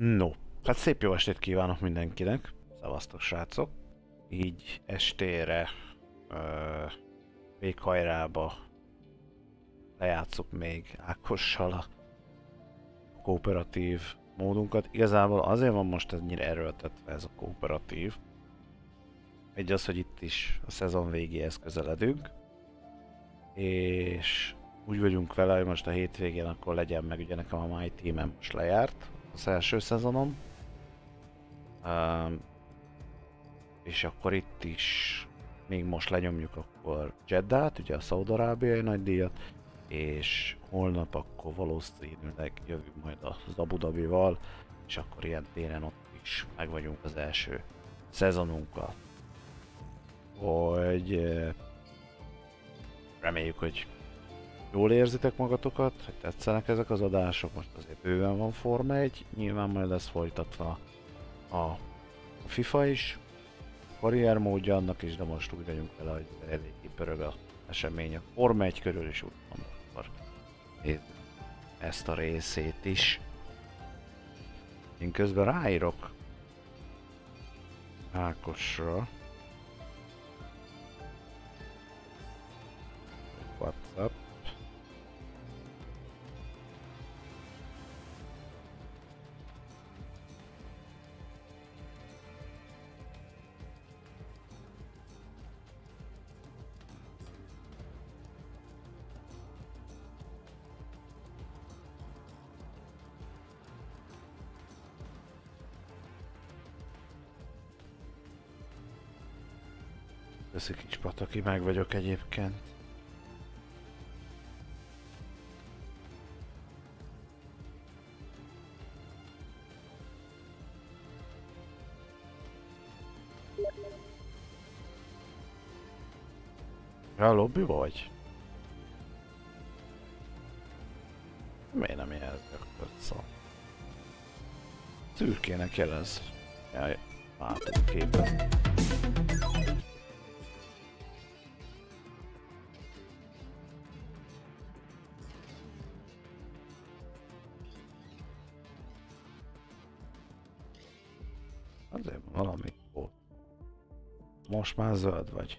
No, hát szép jó estét kívánok mindenkinek. Szevasztok, srácok. Így estére, ö, véghajrába lejátszuk még Ákossal a kooperatív módunkat. Igazából azért van most ennyire erőltetve ez a kooperatív. Egy az, hogy itt is a szezon végéhez közeledünk. És úgy vagyunk vele, hogy most a hétvégén akkor legyen meg, ugye nekem a My Team-em most lejárt az első szezonom. És akkor itt is még most lenyomjuk akkor Jeddát, ugye a Szaúd-arábiai nagydíjat, és holnap akkor valószínűleg jövünk majd az Abu Dhabival, és akkor ilyen téren ott is meg vagyunk az első szezonunkkal. Hogy reméljük, hogy jól érzitek magatokat, hogy tetszenek ezek az adások, most azért bőven van Forma 1, nyilván majd lesz folytatva a FIFA is, karrier módja annak is, de most úgy vagyunk vele, hogy eléggé pörög a esemény a Forma 1 körül is, úgy mondom, akkor nézzük ezt a részét is. Én közben ráírok Ákosra. WhatsApp. Köszi kis pataki, meg vagyok egyébként. Ja, lobby vagy? Miért nem jelzek össze? Szürkének jelez. Jaj, látom a képen. Azért valami volt. Most már zöld vagy.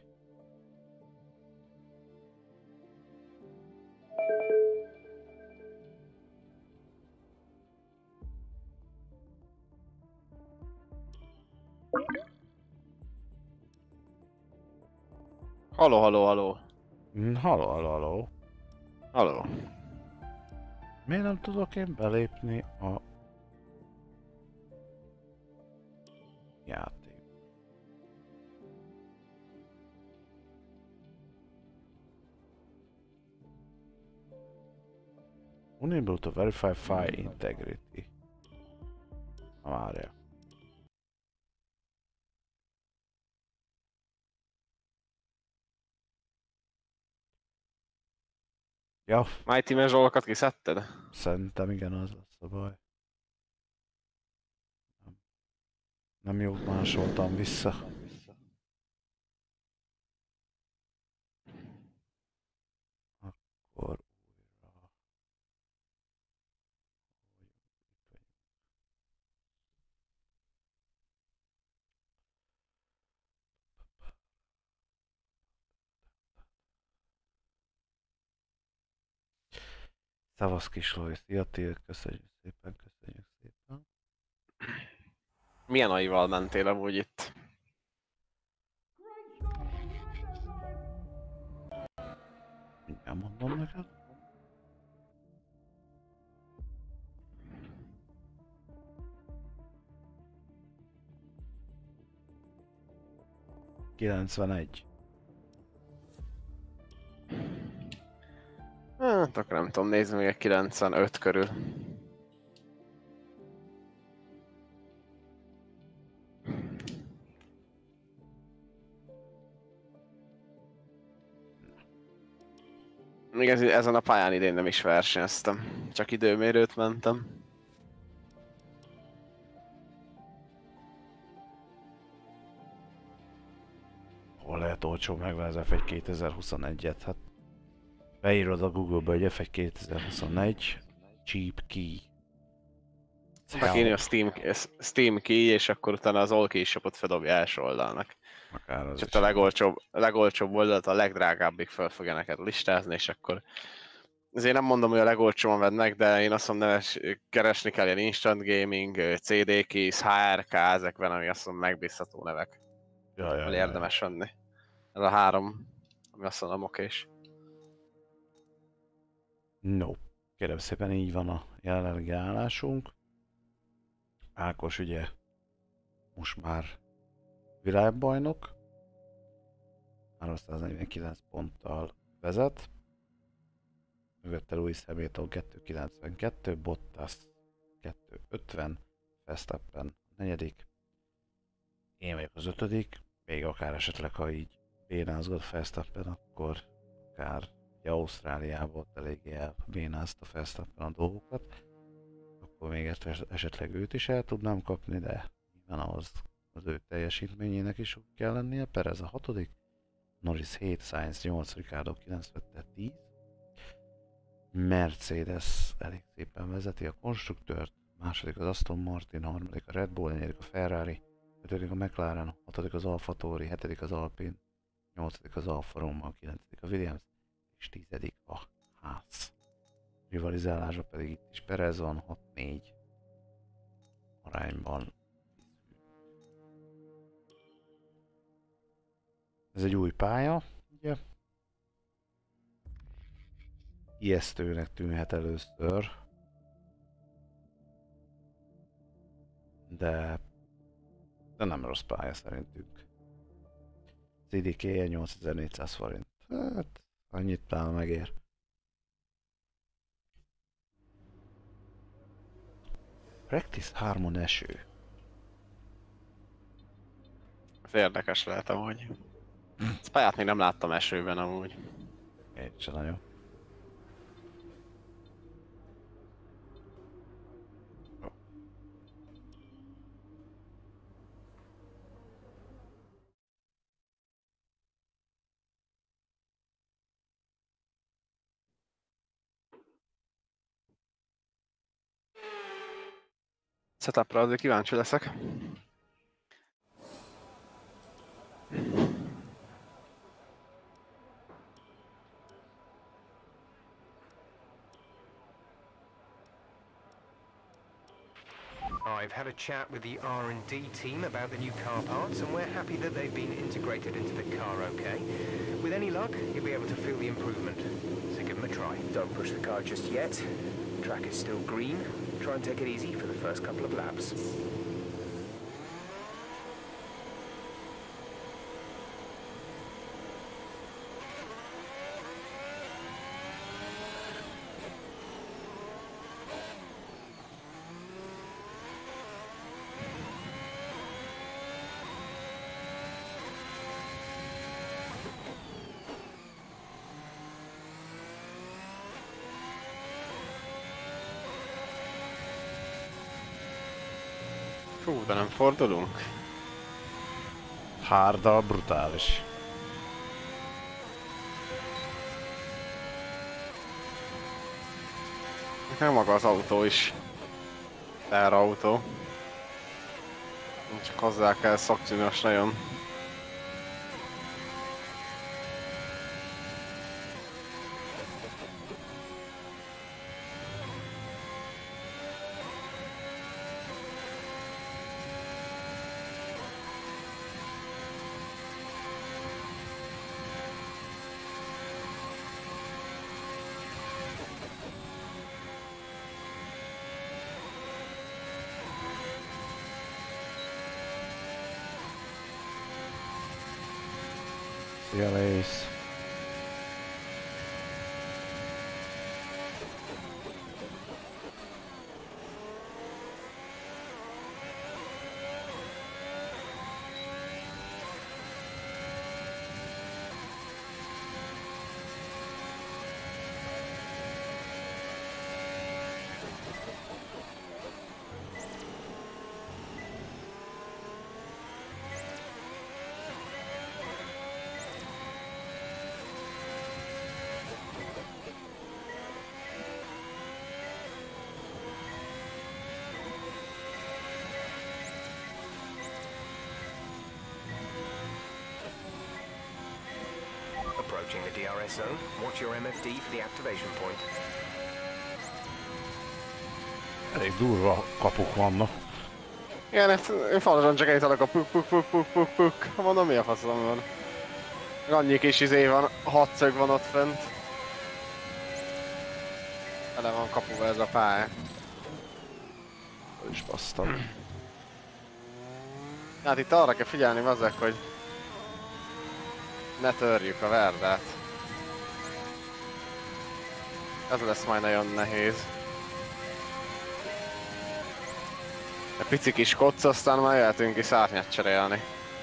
Haló, haló, haló. Halló, halló, halló. Haló. Miért nem tudok én belépni a játék? Unable to verify file integrity. Na várja. Ja, Mighty Man Zsolokat kiszedted? szerintem igen, az lesz a baj. Nem jót másoltam vissza. Akkor újra. Szavasz kislói, szia Til, köszönjük szépen, köszönjük szépen. Milyen aival mentél amúgy itt? Mindjárt mondom neked. ...91. Hát akkor nem tudom, nézzük még egy 95 körül. Még ezen a pályán idén nem is versenyeztem, csak időmérőt mentem. Hol lehet olcsó megvenni az F1 2021-et? Hát beírod a Google-be, hogy F1 2021 cheap key. Tudnak írni a Steam key, és akkor utána az all keysshopot feldobja első oldalnak. Akár az És ott is. a legolcsóbb oldalt a legdrágábbig fel fogja neked listázni, és akkor... Azért nem mondom, hogy a legolcsóban vedd meg, de én azt mondom, keresni kell ilyen Instant Gaming, CD Keys, HRK, ezekben, ami azt mondom megbízható nevek. Ja. Érdemes venni. Ez a 3, ami azt mondom okés. No. Kérem szépen, így van a jelenlegi állásunk. Ákos ugye most már világbajnok. 349 ponttal vezet. Mögötte Lewis Hamilton 292, Bottas 250, Verstappen a negyedik. Én vagyok az ötödik, még akár esetleg, ha így bénázgat Verstappen, akkor akár ugye Ausztráliából ott eléggé elbénázta Verstappen a dolgokat, akkor még esetleg őt is el tudnám kapni, de nyilván ahhoz az ő teljesítményének is kell lennie. Perez a hatodik, Norris 7, Sainz 8, Ricciardo 9, Vettel 10. Mercedes elég szépen vezeti a konstruktőrt, második az Aston Martin, harmadik a Red Bull, negyedik a Ferrari, ötödik a McLaren, hatodik az Alfa Tauri, hetedik az Alpine, nyolcadik az Alfa Romeo, kilencedik a Williams, és tizedik a Haas. Rivalizálásra pedig itt is Perez van, 6-4 arányban. Ez egy új pálya, ugye? Ijesztőnek tűnhet először, de nem rossz pálya szerintünk. CDK-je 8400 forint. Hát, annyit talán megér. Practice 3-on eső. Ez érdekes lehet amúgy. Ezt pályát még nem láttam esőben amúgy. Én sem nagyon. Setupra azért kíváncsi leszek. I've had a chat with the R&D team about the new car parts, and we're happy that they've been integrated into the car okay. With any luck, you'll be able to feel the improvement. So give them a try. Don't push the car just yet. Track is still green. Try and take it easy for the first couple of laps. Fú, de nem fordulunk. Hárda, brutális. Nekem maga az autó is. Teherautó. Csak hozzá kell szokni most nagyon. Szia, Lész. approaching the DRS zone. Watch your MFD for the activation point. Elég durva kapuk vannak. Igen, ezt én falasan csak ejtelek a puk. Mondom, mi a faszom van. Annyi kis izé van, 6 szög van ott fönt. Ele van kapuva ez a pálya. És basztam. Hát itt arra kell figyelni azzal, hogy ne törjük a verdát. Ez lesz majd nagyon nehéz. A pici kis kocc, aztán már jöhetünk ki szárnyat cserélni.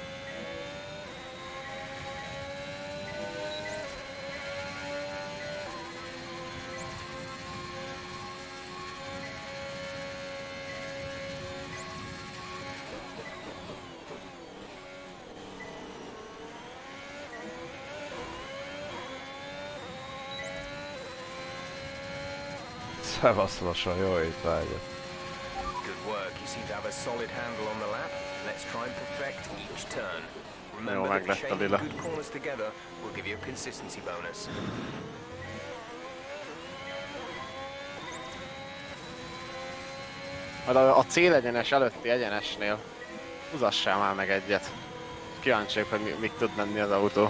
Szevasz lassan, jó étvágyat. Good work. You seem to have a solid handle on the lap. Let's try and perfect each turn. Jó, Remember meg that lett a shaping lila. good corners together will give you a consistency bonus. Majd a célegyenes előtti egyenesnél húzassál már meg egyet. Kíváncsiak, hogy mit tud menni az autó.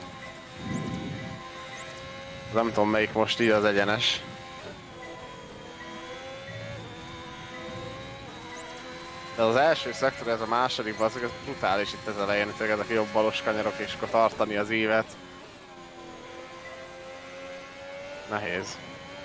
Nem tudom melyik most így az egyenes. De az első szektor, ez a második, az brutális itt az elején, hogy ezek a jobb balos kanyarok, és akkor tartani az ívet. Nehéz.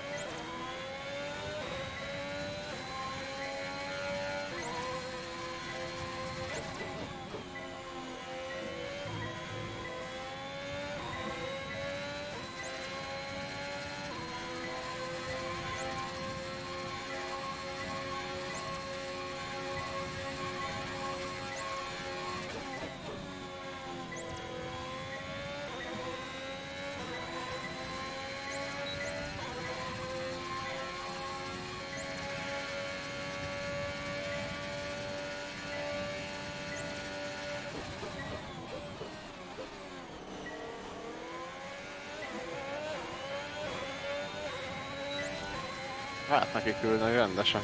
Hát neki küldnek rendesen.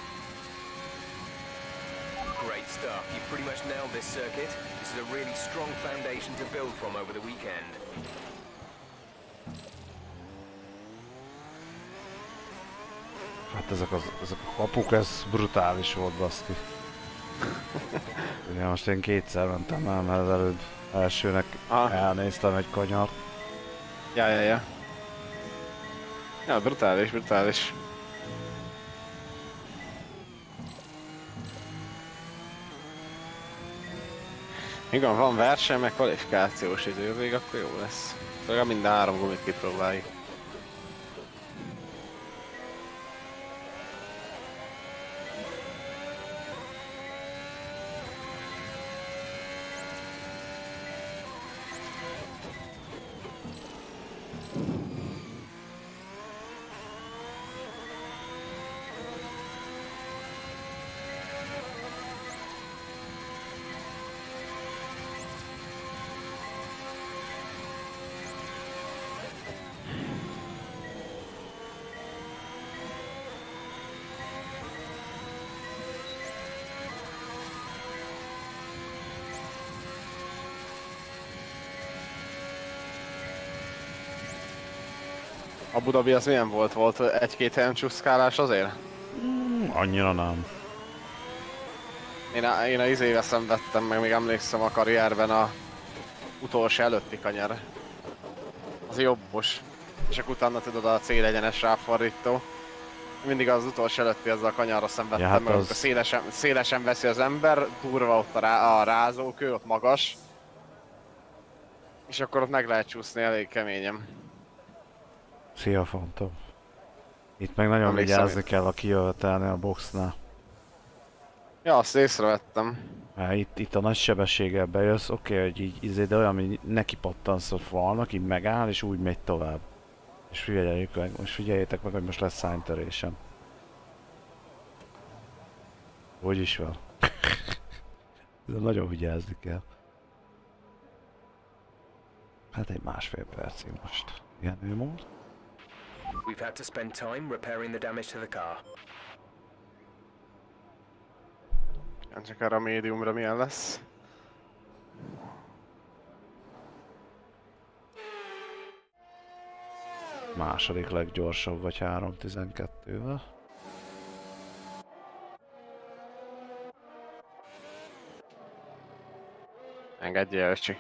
Great stuff. You've pretty much nailed this circuit. This is a really strong foundation to build from over the weekend. Hát ezek a kapuk, ez brutális volt, baszki. Ugye most én kétszer mentem el, mert az előbb elsőnek elnéztem egy kanyart. Ja. Ja, brutális. Igen, van verseny, meg kvalifikációs idő, még akkor jó lesz. Legalább minden 3 gumit kipróbáljuk. A Budabi az milyen volt? Volt egy-két helyen csúszkálás azért? Annyira nem. Én a izével szenvedtem, meg még emlékszem a karrierben a utolsó előtti kanyar. Az jobbos. És akkor utána tudod a célegyenes ráfordító. Mindig az utolsó előtti ezzel a kanyarra szenvedtem, Ja, hát meg az... szélesen veszi az ember, durva ott a rázókő, ott magas. És akkor ott meg lehet csúszni elég keményen. Szia, Fantom. Itt meg nagyon vigyázni kell, a kijövetelni a boxnál. Ja, azt észrevettem. Mert itt a nagy sebességgel bejössz, oké, hogy így de olyan, hogy neki pattansz a falnak, így megáll, és úgy megy tovább. És figyeljétek meg, hogy most lesz szánytörésem. Hogy is van? De nagyon vigyázni kell. Hát egy másfél percig most pihenőmód. We've had to spend time repairing the damage to the car. Csak erre a médiumra milyen lesz. Második leggyorsabb vagy 3.12-vel. Engedjél, öcsi.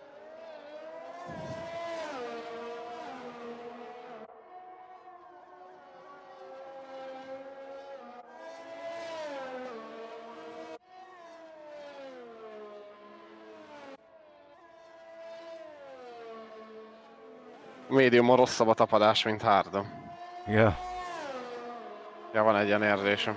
Médiumon rosszabb a tapadás, mint hardon. Igen. Ja, van egy ilyen érzésem.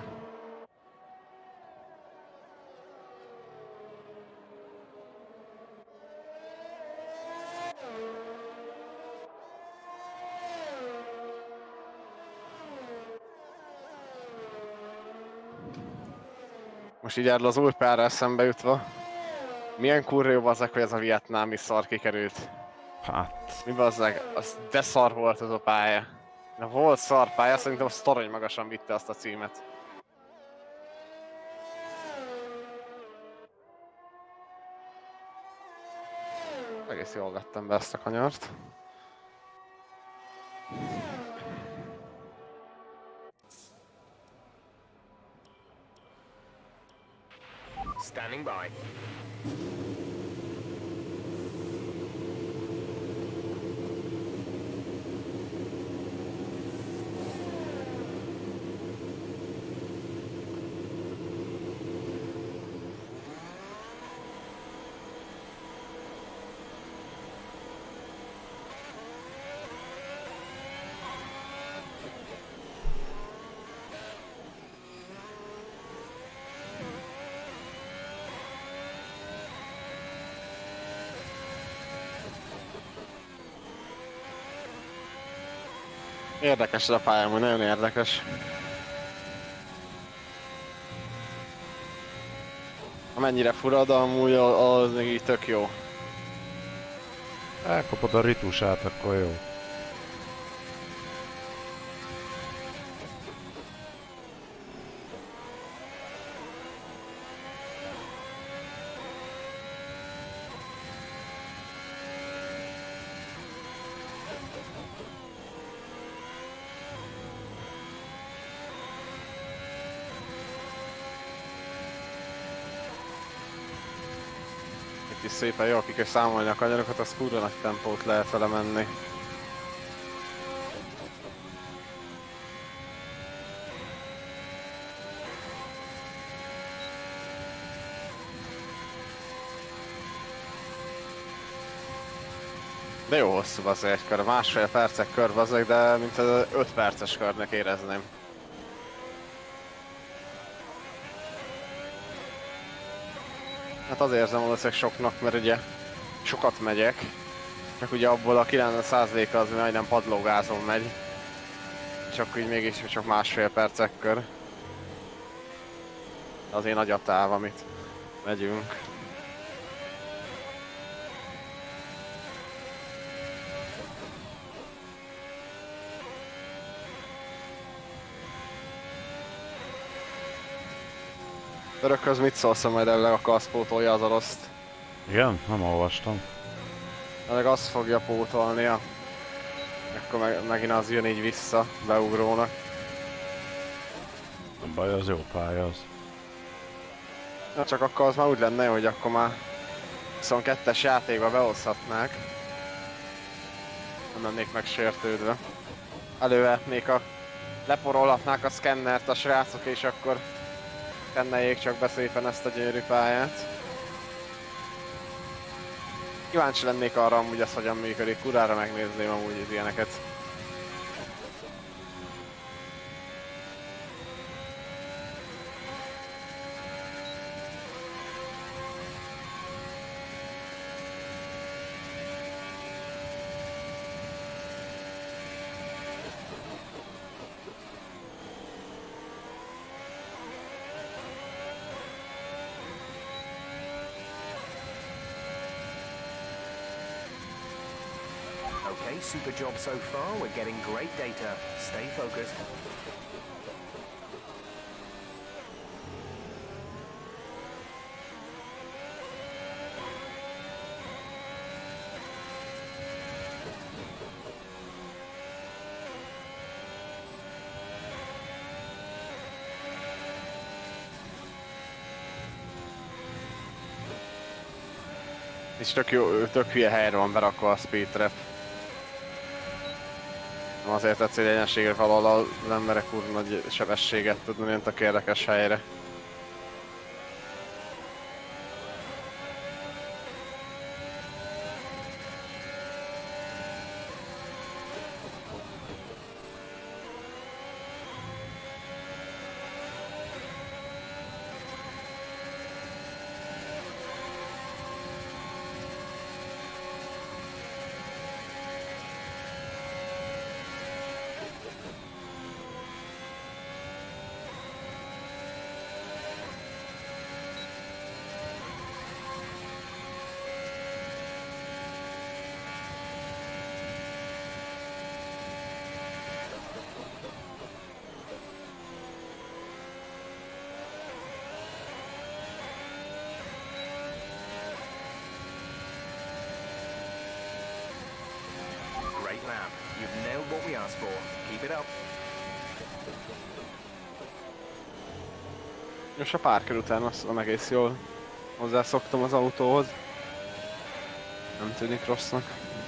Most így erről az új párra eszembe jutva. Milyen kurva jó bazzeg, hogy ez a vietnámi szar kikerült. Hát, Mi bazzeg, az de szar volt az a pálya. Na volt szar pálya, szerintem az torony magasan vitte azt a címet. Egész jól vettem be ezt a kanyart. Standing by. Érdekes ez a pálya, amúgy nagyon érdekes. Amennyire fura, de amúgy az még így tök jó. elkapod a ritusát, akkor jó. Itt is szépen jó, akik számolni a kanyarokat, az kurva nagy tempót lehet vele menni. De jó hosszú bazzeg egy kör, másfél percek kör bazzeg, de mint az 5 perces körnek érezném. Hát azért érzem valószínűleg soknak, mert ugye sokat megyek, csak ugye abból a 90%-a az majdnem padlógázon megy. És akkor így mégis csak másfél percek kör. De azért nagy a táv, amit megyünk. Örökhöz mit szólsz, ha majd elleg a kasz pótolja az aroszt? Igen? Nem olvastam. Elleg azt fogja pótolnia. Akkor megint az jön így vissza, beugrónak. Nem baj, az jó pálya az. Na csak akkor az már úgy lenne, hogy akkor már 22-es játékba behozhatnák. Nem lennék meg sértődve. Elővetnék leporolhatnák a szkennert a srácok, és akkor szkenneljék csak be szépen ezt a gyönyörű pályát. Kíváncsi lennék arra amúgy, ez hogyan működik, kurára megnézném amúgy az ilyeneket. Okay, super job so far. We're getting great data. Stay focused. És tök jó, tök hülye helyre van berakva a speed trap. Azért tetsz, hogy egyenségre valahol az emberek úr nagy sebességet tudni, ilyen tök érdekes helyre. Great lap. You've nailed what we asked for. Keep it up. És a pár kör után azt mondom, egész jól hozzászoktam az autóhoz. Nem tűnik rossznak.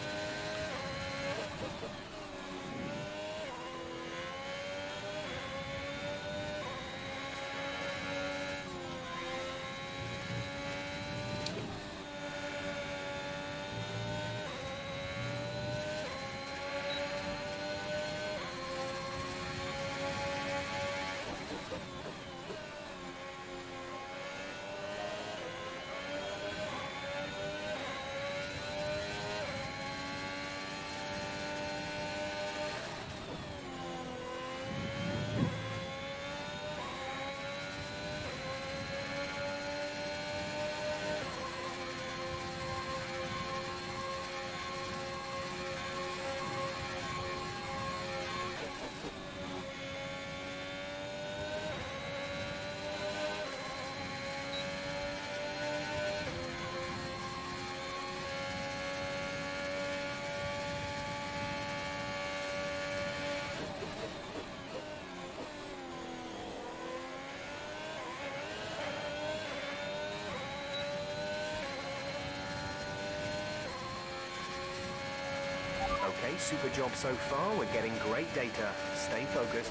Okay, super job so far. We're getting great data. Stay focused.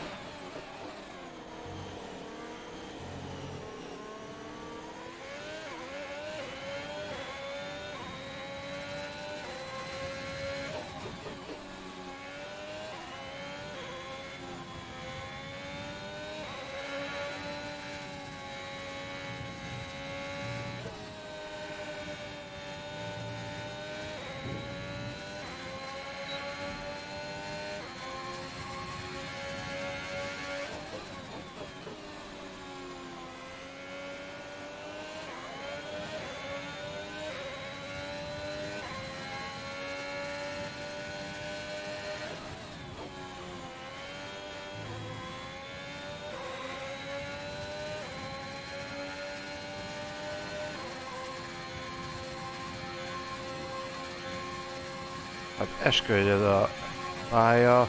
Hát eskü, hogy ez a pálya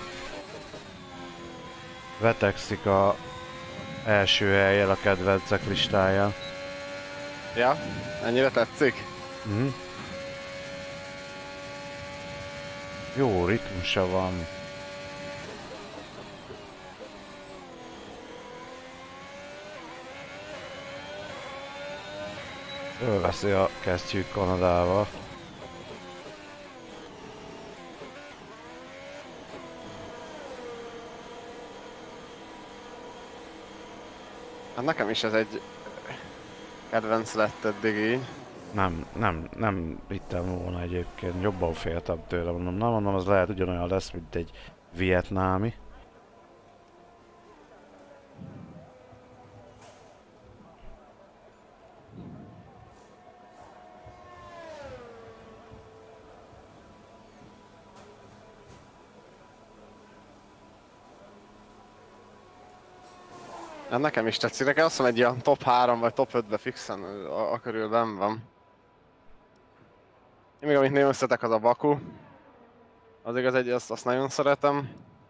vetekszik a első helyen a kedvencek listáján. Ja, ennyire tetszik? Mhm. Jó ritmusa van. Fölveszi a kesztyűt Kanadával. Hát nekem is ez egy kedvenc lett eddig így. Nem hittem volna egyébként, jobban féltem tőle, mondom, na mondom, az lehet ugyanolyan lesz, mint egy vietnámi. Hát nekem is tetszik, nekem azt mondom, egy ilyen top 3 vagy top 5-be fixen a körül benn van. Én még amit nagyon szeretek, az a Baku. Az igaz, azt nagyon szeretem.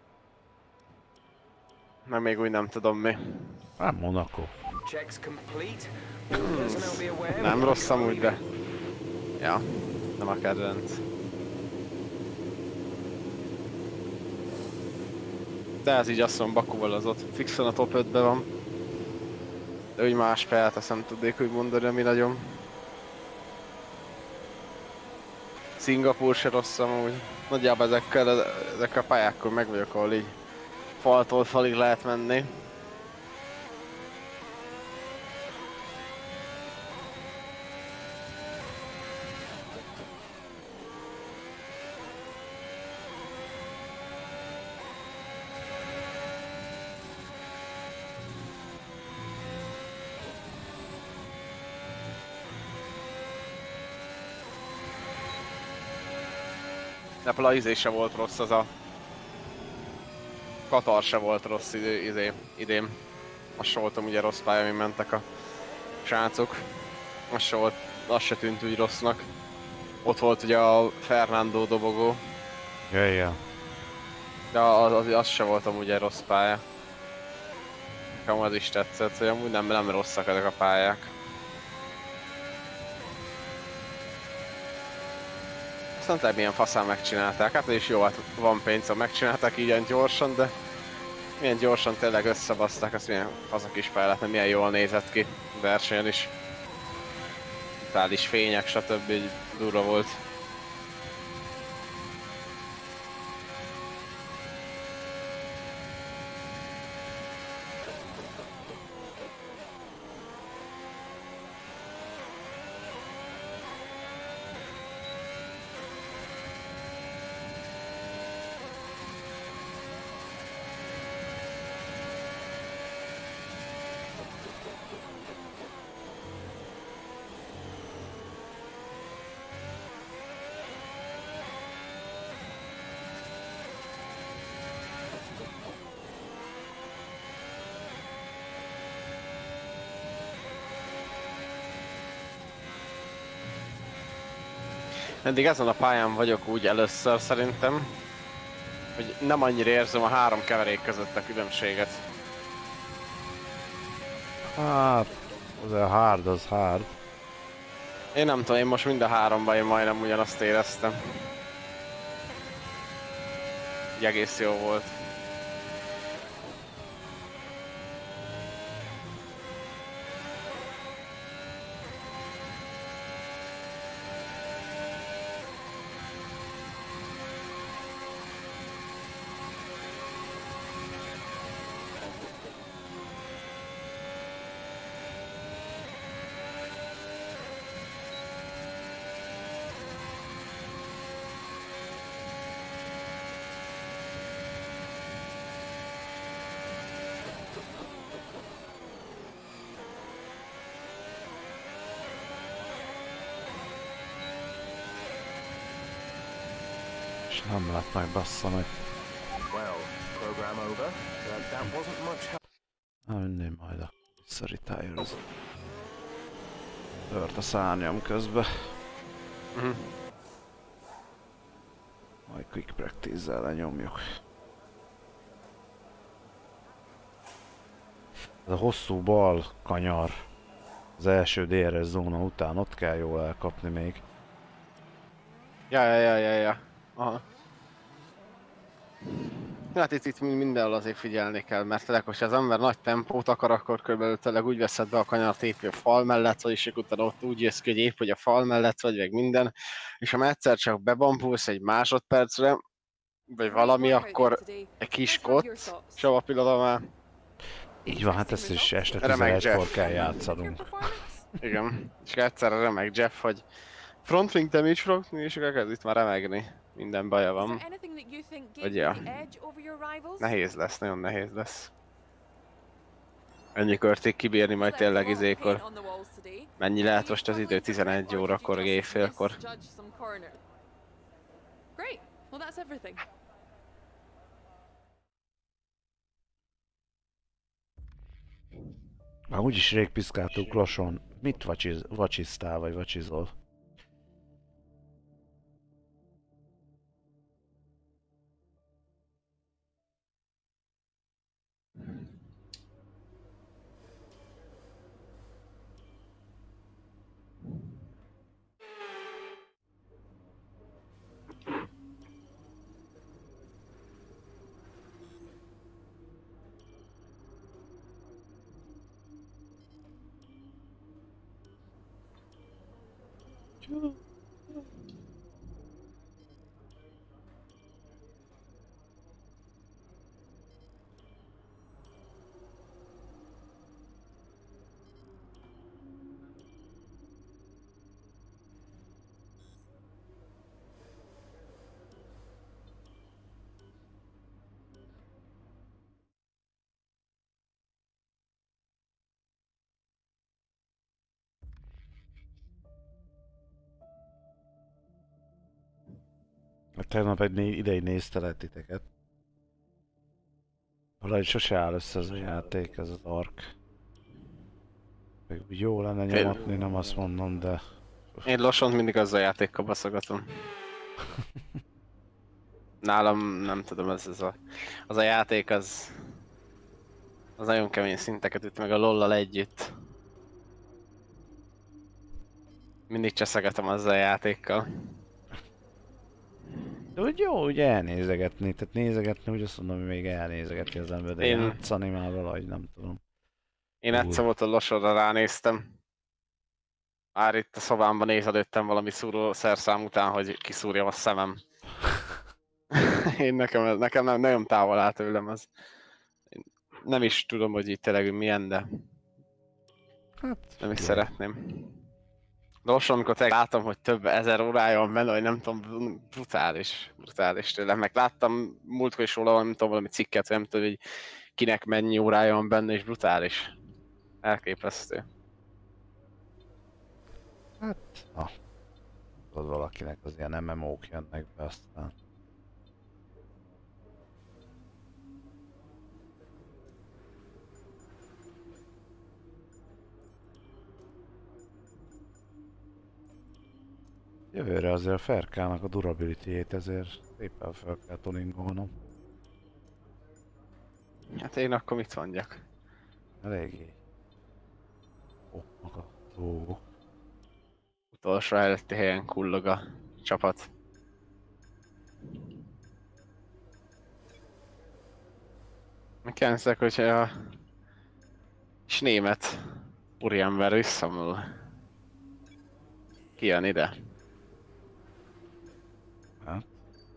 Meg még úgy nem tudom mi. Hát Monaco. Checks complete. All personnel be aware. Nem rossz amúgy, de... Ja, nem a kedvenc. De ez így azt mondom, Bakuval az ott fixen a top 5-be van. De úgy más pályát azt nem tudnék úgy mondani, ami nagyon. Szingapúr se rossz amúgy. Nagyjából ezekkel a pályákkal meg vagyok, ahol így faltól falig lehet menni. De például izé se volt rossz, az a... Katar se volt rossz idén. Azt se voltam ugye rossz pálya, amin mentek a srácok. Az se tűnt úgy rossznak. Ott volt ugye a Fernando dobogó. Ja. De az se voltam ugye rossz pálya. Nekem az is tetszett, hogy amúgy nem rosszak ezek a pályák. Aztán tényleg milyen faszán megcsinálták, hát is jó, hát van pénz, ha megcsinálták ilyen gyorsan, de milyen gyorsan tényleg összebaszták, azt milyen fasz a kis pálya lett, milyen jól nézett ki versenyen is. Totális fények, stb. Így durva volt. Eddig ezen a pályán vagyok úgy először szerintem, hogy nem annyira érzem a három keverék között a különbséget. Hát, az a hard, az hard. Én nem tudom, én most mind a háromban én majdnem ugyanazt éreztem. Így egész jó volt. És nem lett meg, bassza meg. Well, program over, but that wasn't much help. Na mindig majd a visszaritályoz. Tört a szárnyam közbe. Majd quick practice-zel lenyomjuk. Ez a hosszú bal kanyar. Az első DRS zóna után ott kell jól elkapni még. Ja. Aha. Hát itt mindenhol azért figyelni kell, mert tényleg, hogyha az ember nagy tempót akar, akkor körülbelül tényleg úgy veszed be a kanyart épp, hogy a fal mellett vagy, és utána ott úgy jössz ki, hogy épp, hogy a fal mellett vagy, meg minden. És ha egyszer csak bebambulsz egy másodpercre, vagy valami, akkor egy kis kott, és a pillanatban már... Így van, hát ezt is este Remek 11-kor Jeff. kell játszanunk. Igen, és egyszerre remek Jeff, hogy frontwing damage frog, és akkor kezd itt már remegni. Minden baja van. Vagy ja. Nehéz lesz, nagyon nehéz lesz. Ennyi körték kibírni majd tényleg izékor. Mennyi lehet most az idő? 11 órakor, éjfélkor. Már úgyis rég piszkáltuk lassan. Mit vacsisztál vagy vacsizol? Tegnap ideig néztelek titeket. Valahogy sose áll össze ez a játék, ez az ark. Meg úgy jó lenne nyomatni, nem azt mondom, de... Én Losont mindig azzal a játékkal baszogatom. Nálam nem tudom, az a játék az nagyon kemény szinteket üt meg a LoL-lal együtt. Mindig cseszegetem azzal a játékkal. De úgy jó, úgy elnézegetni, tehát nézegetni, úgy azt mondom, hogy még elnézegetni az ember, de játszani már valahogy nem tudom. Én egyszer volt a Losonra ránéztem. Már itt a szobámban nézelődtem valami szúrószerszám után, hogy kiszúrjam a szemem. Nekem nem, nagyon távol áll tőlem az. Én nem is tudom, hogy itt tényleg milyen, de Hát, nem is szeretném. De most amikor látom, hogy több ezer órája van benne, hogy nem tudom, brutális tőlem. Meg láttam múltkor is róla, nem tudom, valami cikket, nem tudom, hogy kinek mennyi órája van benne, és brutális. Elképesztő. hát, na. Tudod, valakinek az ilyen MMO-k jönnek be, aztán... Jövőre azért a Ferkának a durability-ét ezért szépen fel kell tuningolnom. Hát én akkor mit mondjak? Eléggé. Oknak a dolgok. Utolsó előtti helyen kullog a csapat. Megkérdezek, hogy a német úriember visszamúl. Ki jön ide? Hát,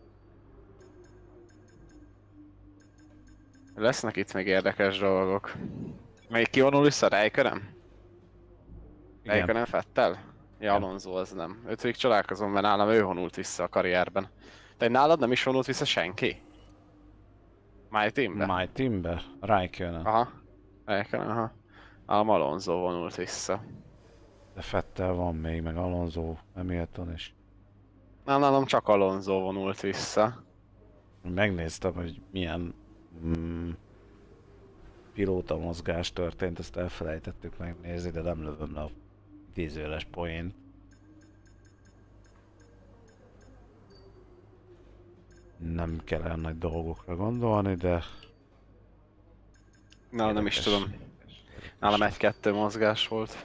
Lesznek itt még érdekes dolgok. Melyik kivonul vissza? Räikkönen? Räikkönen Vettel? Ja, Igen. Alonso az nem. Őt végig csodálkozom, mert nálam ő vonult vissza a karrierben. De nálad nem is vonult vissza senki? My Teambe? My Teambe? Räikkönen. Aha. Räikkönen, aha. Nálam Alonso vonult vissza. De Vettel van még, meg Alonso, Hamilton is. Nálam csak Alonso vonult vissza. Megnéztem, hogy milyen pilóta mozgás történt, ezt elfelejtettük megnézni, de nem lövöm le a idézőjeles poént. Nem kell olyan nagy dolgokra gondolni, de... Nálam nem is érdekes. tudom. Nálam 1-2 mozgás volt.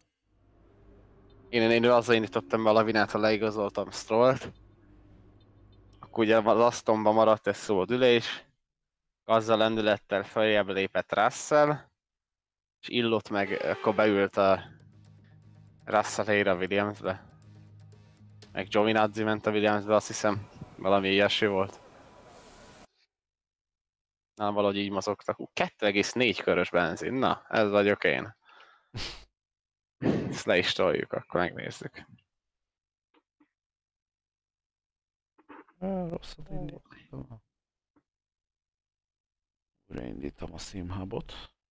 Én azzal indítottam be a lavinát, ha leigazoltam Strollt. Akkor ugye az Astonban maradt egy szabad ülés. Azzal lendülettel feljebb lépett Russell. És Illott meg akkor beült a Russell helyre a Williamsbe. Meg Giovinazzi ment a Williamsbe, azt hiszem. Valami ilyesmi volt. Na, valahogy így mozogtak. 2,4 körös benzin. Na, ez vagyok én. Ezt le is toljuk, akkor megnézzük. Rosszat indítottam. Újraindítom a SimHubot.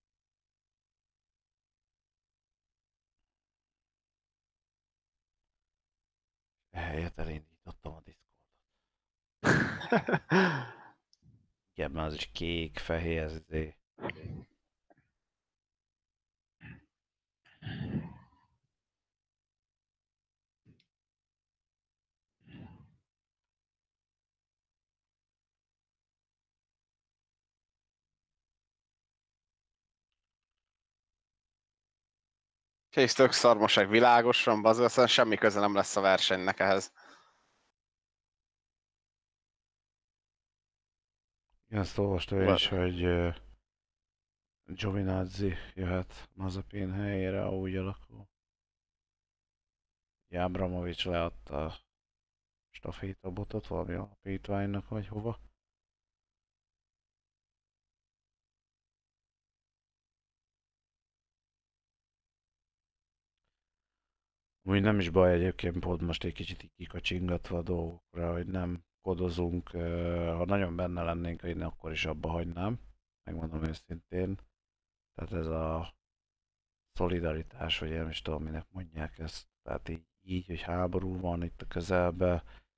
Ehelyett elindítottam a Discordot. Igen, mert az is kék, fehér, És tök szar, most egy világos van, aztán semmi köze nem lesz a versenynek ehhez. Igen, ezt olvastam én is, hogy Giovinazzi jöhet Mazepin helyére, ha úgy alakul. Abramovics leadta a stafétabotot valami alapítványnak, vagy hova. Úgy nem is baj egyébként, pont most egy kicsit így kikacsingatva a dolgokra, hogy nem kodozunk. Ha nagyon benne lennénk, én akkor is abba hagynám, megmondom őszintén. Tehát ez a szolidaritás, vagy nem is tudom, minek mondják ezt. Tehát így hogy háború van itt a közelben,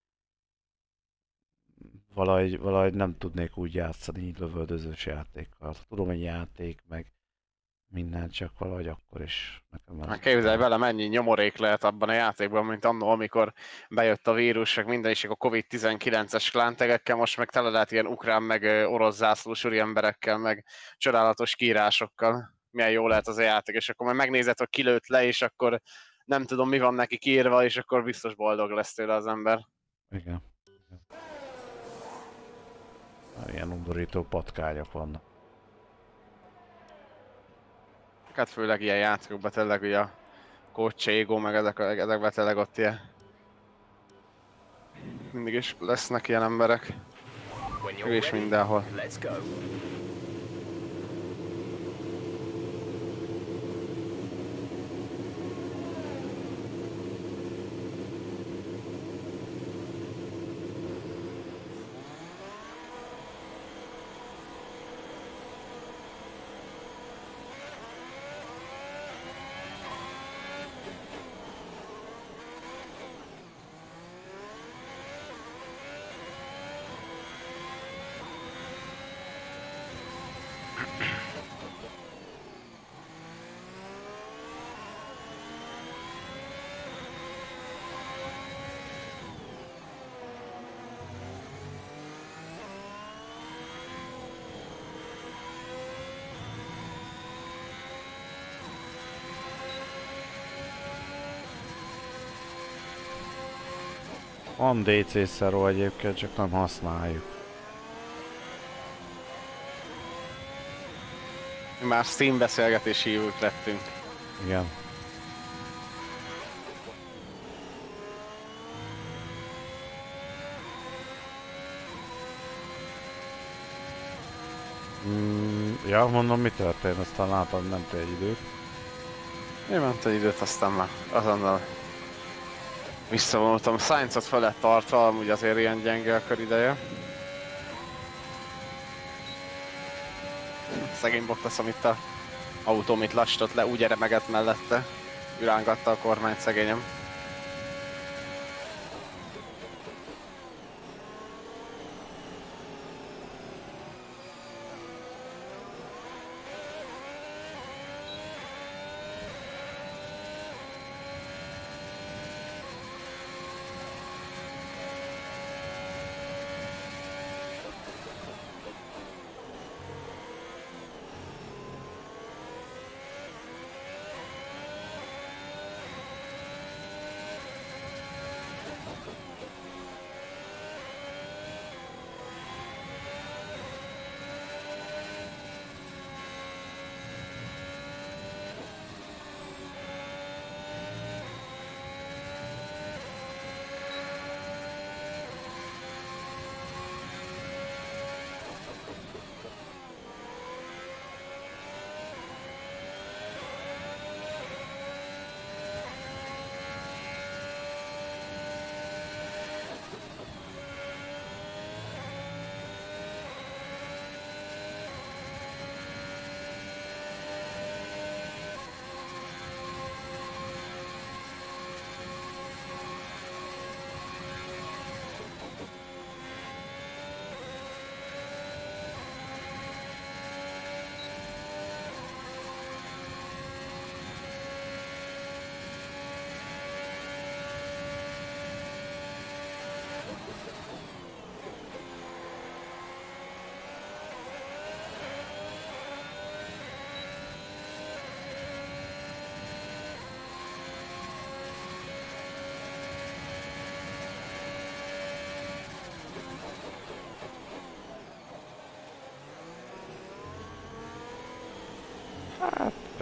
valahogy nem tudnék úgy játszani így lövöldözős játékkal. Tudom, hogy játék, meg minden, csak valahogy akkor is nekem az... Hát képzelj bele, mennyi nyomorék lehet abban a játékban, mint annól, amikor bejött a vírus, meg minden is, a Covid-19-es klántegekkel, most meg tele lehet ilyen ukrán, meg orosz zászlós emberekkel, meg csodálatos kiírásokkal. Milyen jó lehet az a játék, és akkor majd megnézed, hogy kilőtt le, és akkor nem tudom, mi van neki kiírva, és akkor biztos boldog lesz tőle az ember. Igen. Ilyen undorító patkányok vannak. Hát főleg ilyen játékokban tényleg ugye a Coach meg ezekben tényleg ott ilyen mindig is lesznek ilyen emberek. When Ő you're is ready, mindenhol. let's go. Van DC szeró egyébként, csak nem használjuk. Mi már Steam beszélgetési hívők lettünk. Igen. Ja, mondom, mi történt, aztán látom, nem te egy időt. Én ment egy időt, aztán már azonnal visszavonultam. Sainzot fel lett tartva, amúgy azért ilyen gyenge a körideje. Szegény Bottas, amit a autó mit lassított le, úgy remegett mellette. Irángatta a kormányt szegényem.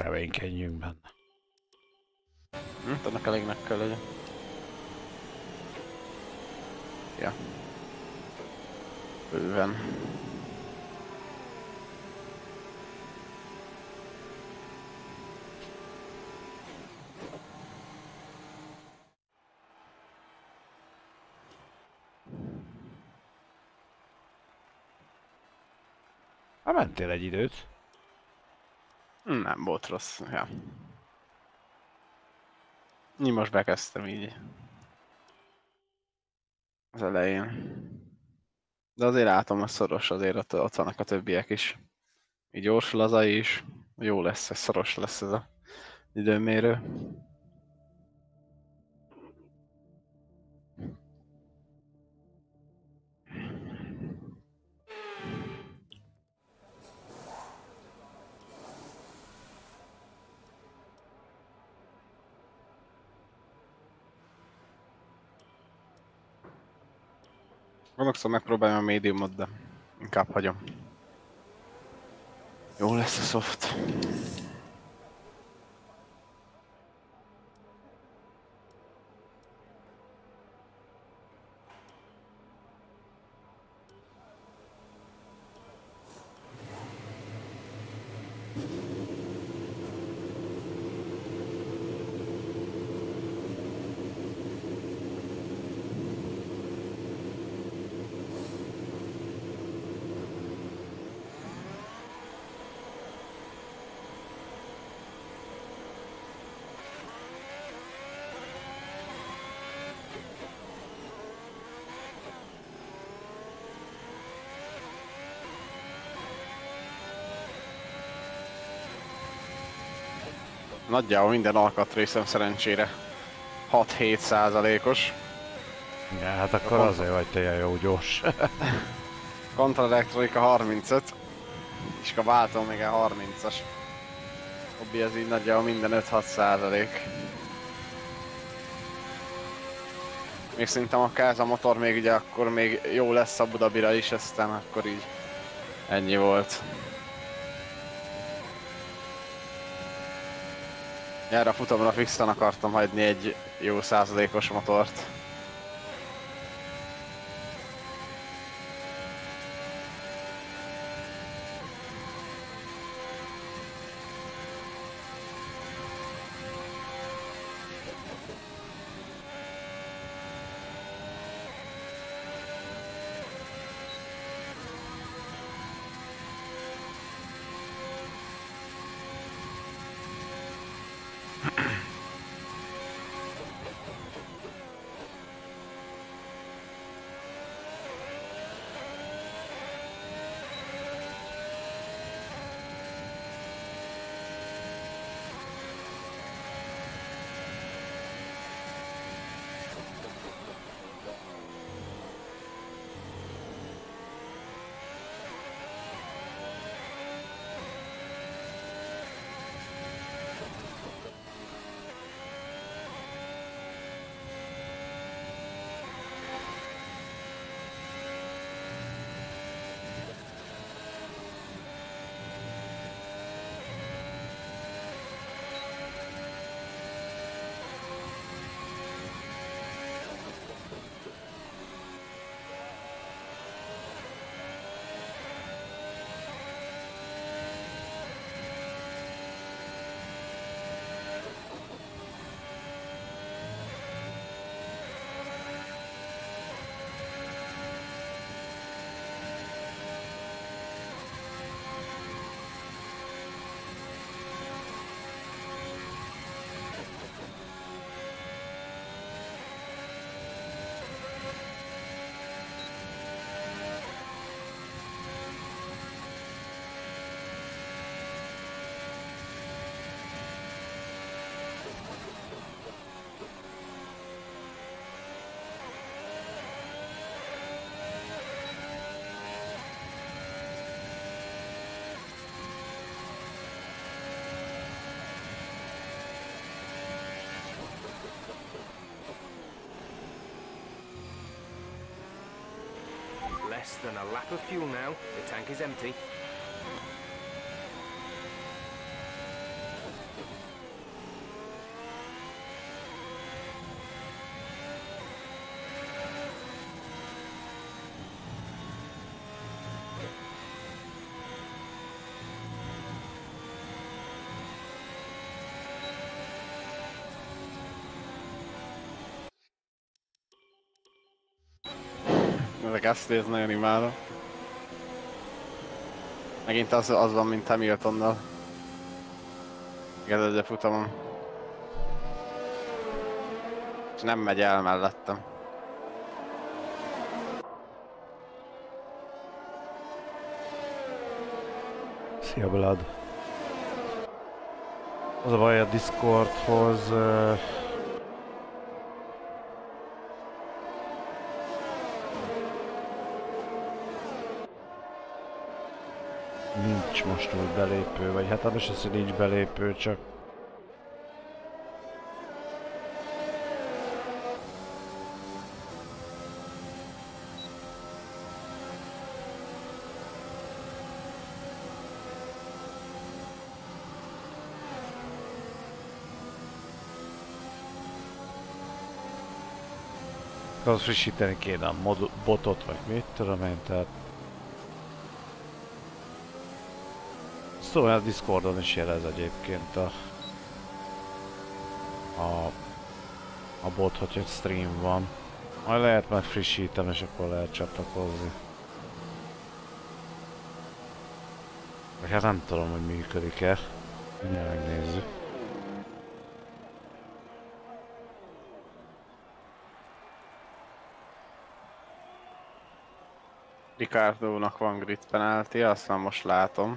Reménykedjünk benne. Annak elégnek kell legyen. Ja. Bőven. Hát mentél egy időt. Nem volt rossz, ja. Én most bekezdtem így. Az elején. De azért látom, hogy szoros, azért ott vannak a többiek is. Így gyorsul az AI is. Jó lesz, ez szoros lesz ez az időmérő. Gondolkszor megpróbáljam a médiumot, de inkább hagyom. Jó lesz a soft. Nagyjából minden alkatrészem szerencsére 6-7%-os. Ja, hát akkor azért vagy te ilyen jó gyors. Kontraelektronika 35, és a váltó még a 30-as. Hobbi ez így nagyjából minden 5-6%. Még szerintem akár ez a motor még ugye akkor még jó lesz Abu Dhabira is, aztán akkor így ennyi volt. Erre a futamra fixen akartam hagyni egy jó százalékos motort. Less than a lap of fuel now. The tank is empty. Ezek ezt nagyon imádom. Megint az van, mint Hamiltonnal. Igaz, egy futamon. És nem megy el mellettem. Szia Blood. Az a baj a Discordhoz... nincs most úgy belépő, vagy hát nem is az, hogy nincs belépő, csak... Az frissíteni kéne a botot, vagy mit tudom én, tehát... Szóval a Discordon is jelez egyébként a bot, hogyha stream van. Majd lehet meg frissítem, és akkor lehet csatlakozni. Vagy hát nem tudom, hogy működik-e. Mindjárt megnézzük. Ricciardónak van grid penalty, azt már most látom.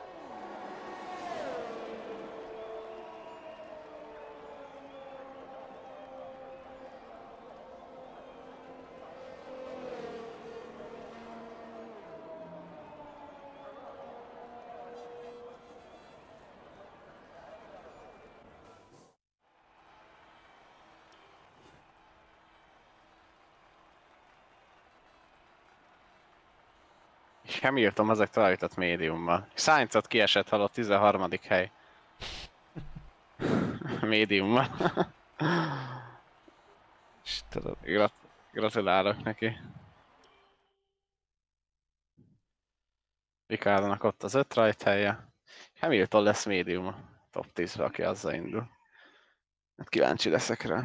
És Hamilton ezek továbbított médiummal. Sainzot kiesett halott 13. hely. Médiummal. Istenem. Gratulálok neki. Ricciardónak ott az 5 rajt helye. Hamilton lesz médium top 10-be, aki azzal indul. Hát kíváncsi leszek rá.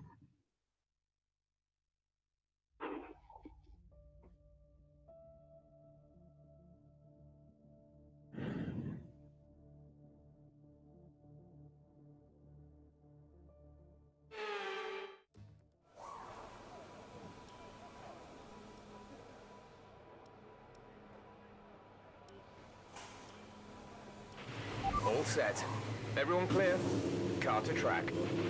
All set. Everyone clear? Car to track.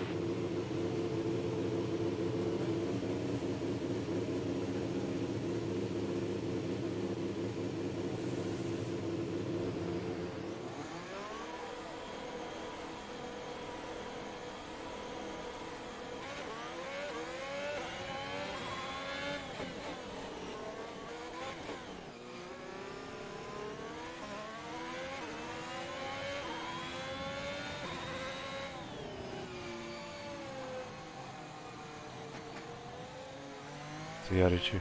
Szia Ricsi.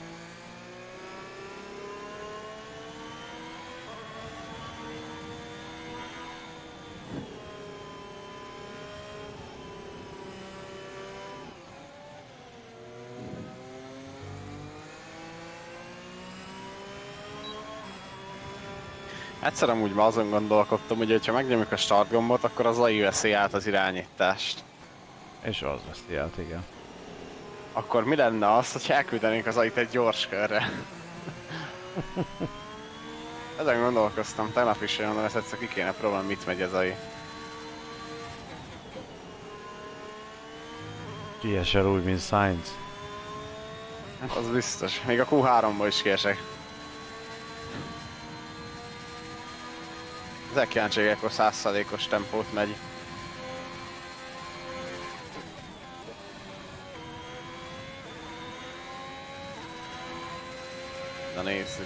Egyszer amúgy ma azon gondolkodtam, hogy ha megnyomjuk a start gombot, akkor az AI veszi át az irányítást. És az veszi át, igen. Akkor mi lenne az, hogy elküldenénk az AI-t egy gyors körre? Ezen gondolkoztam, tegnap is olyan, hogy egyszer ki kéne próbálni, mit megy az AI. Kiesel úgy, mint Sainz. Hát az biztos. Még a Q3-ból is kiesek. Ezek kíváncsiak, akkor 100%-os tempót megy. Na nézzük.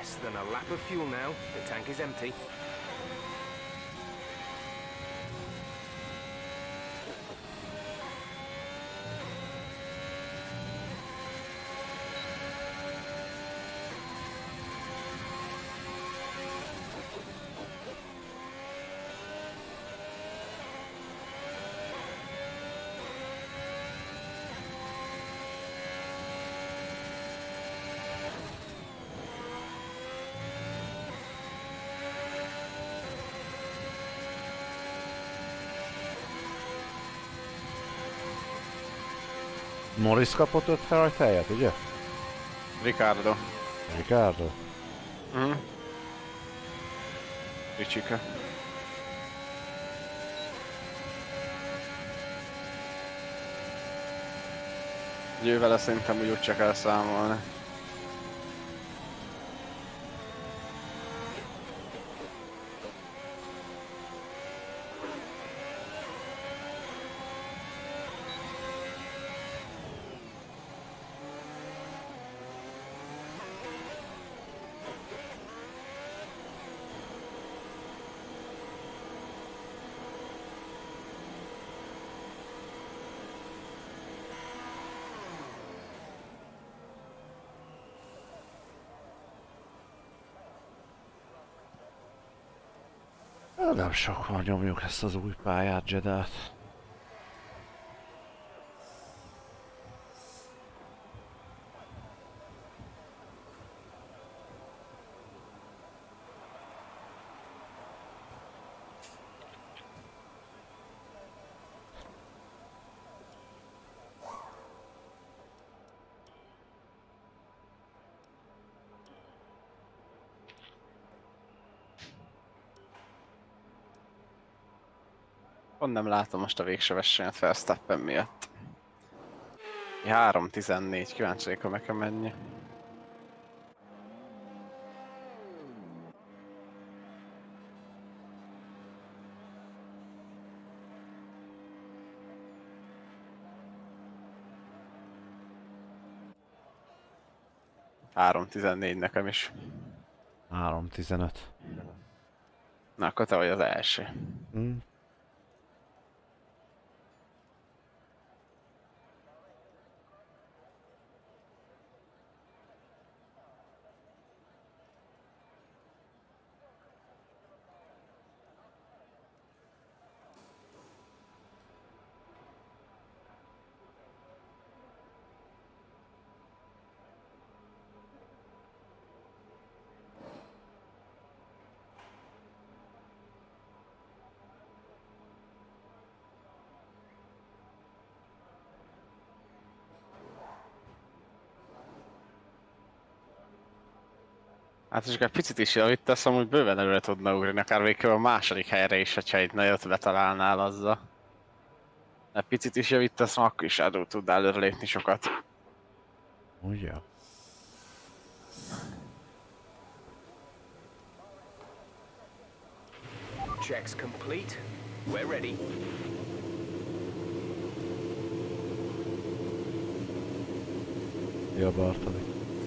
less than a lap of fuel now. The tank is empty. Norris kapott 5 helyet, ugye? Ricardo. Ricardo? Ricsike. Ővele szerintem úgy csak kell számolni. Nem sokkal nyomjuk ezt az új pályát, Jedát. Pont nem látom most a végső versenyt Verstappen miatt. 3:14, kíváncsi vagyok, ha nekem mennyi. Három 14 nekem is. 3:15. Na, akkor te vagy az első. Hm. Hát csak egy picit is javítasz, amúgy bőven előre tudna ugrani, akár végül a második helyre is, hogyha itt nagyot betalálnál azzal. Egy picit is javítasz, akkor is elő tud előre lépni sokat. Ugye? Checks complete. We're ready. Ja, Bartali.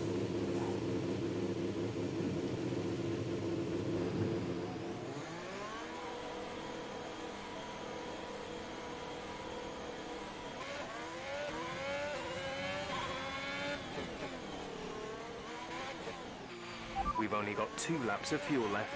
We've only got 2 laps of fuel left.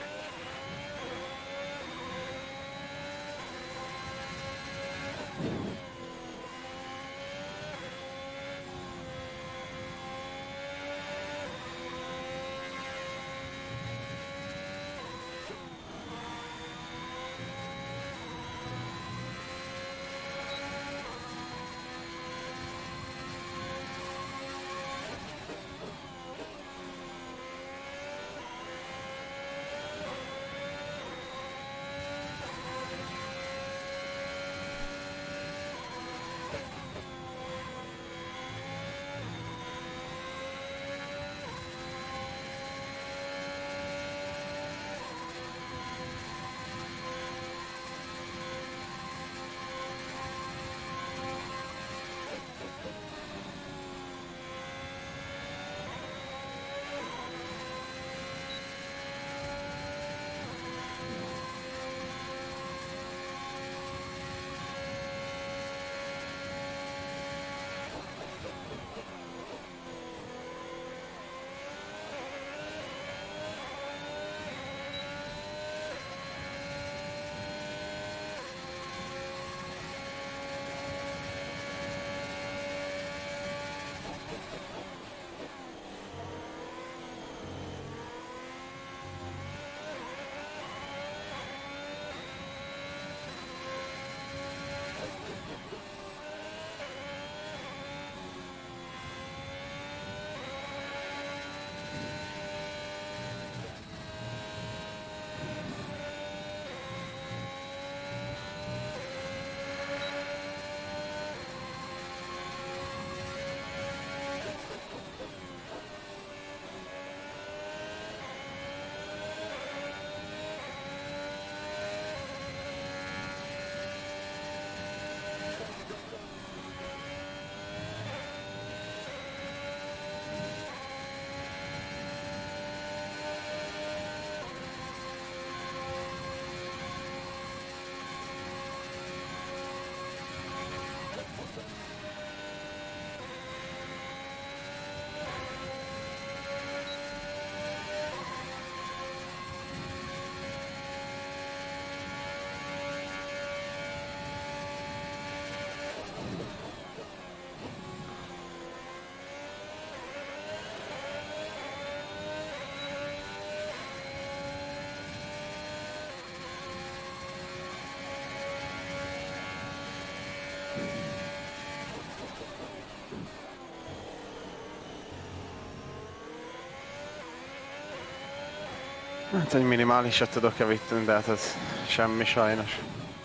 Hát egy minimálisat tudok javítani, de hát ez semmi sajnos.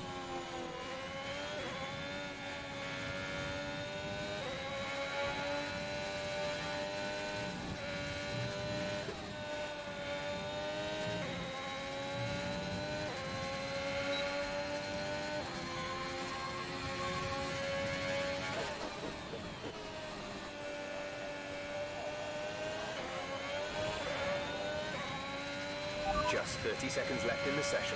Just 30 seconds left in the session.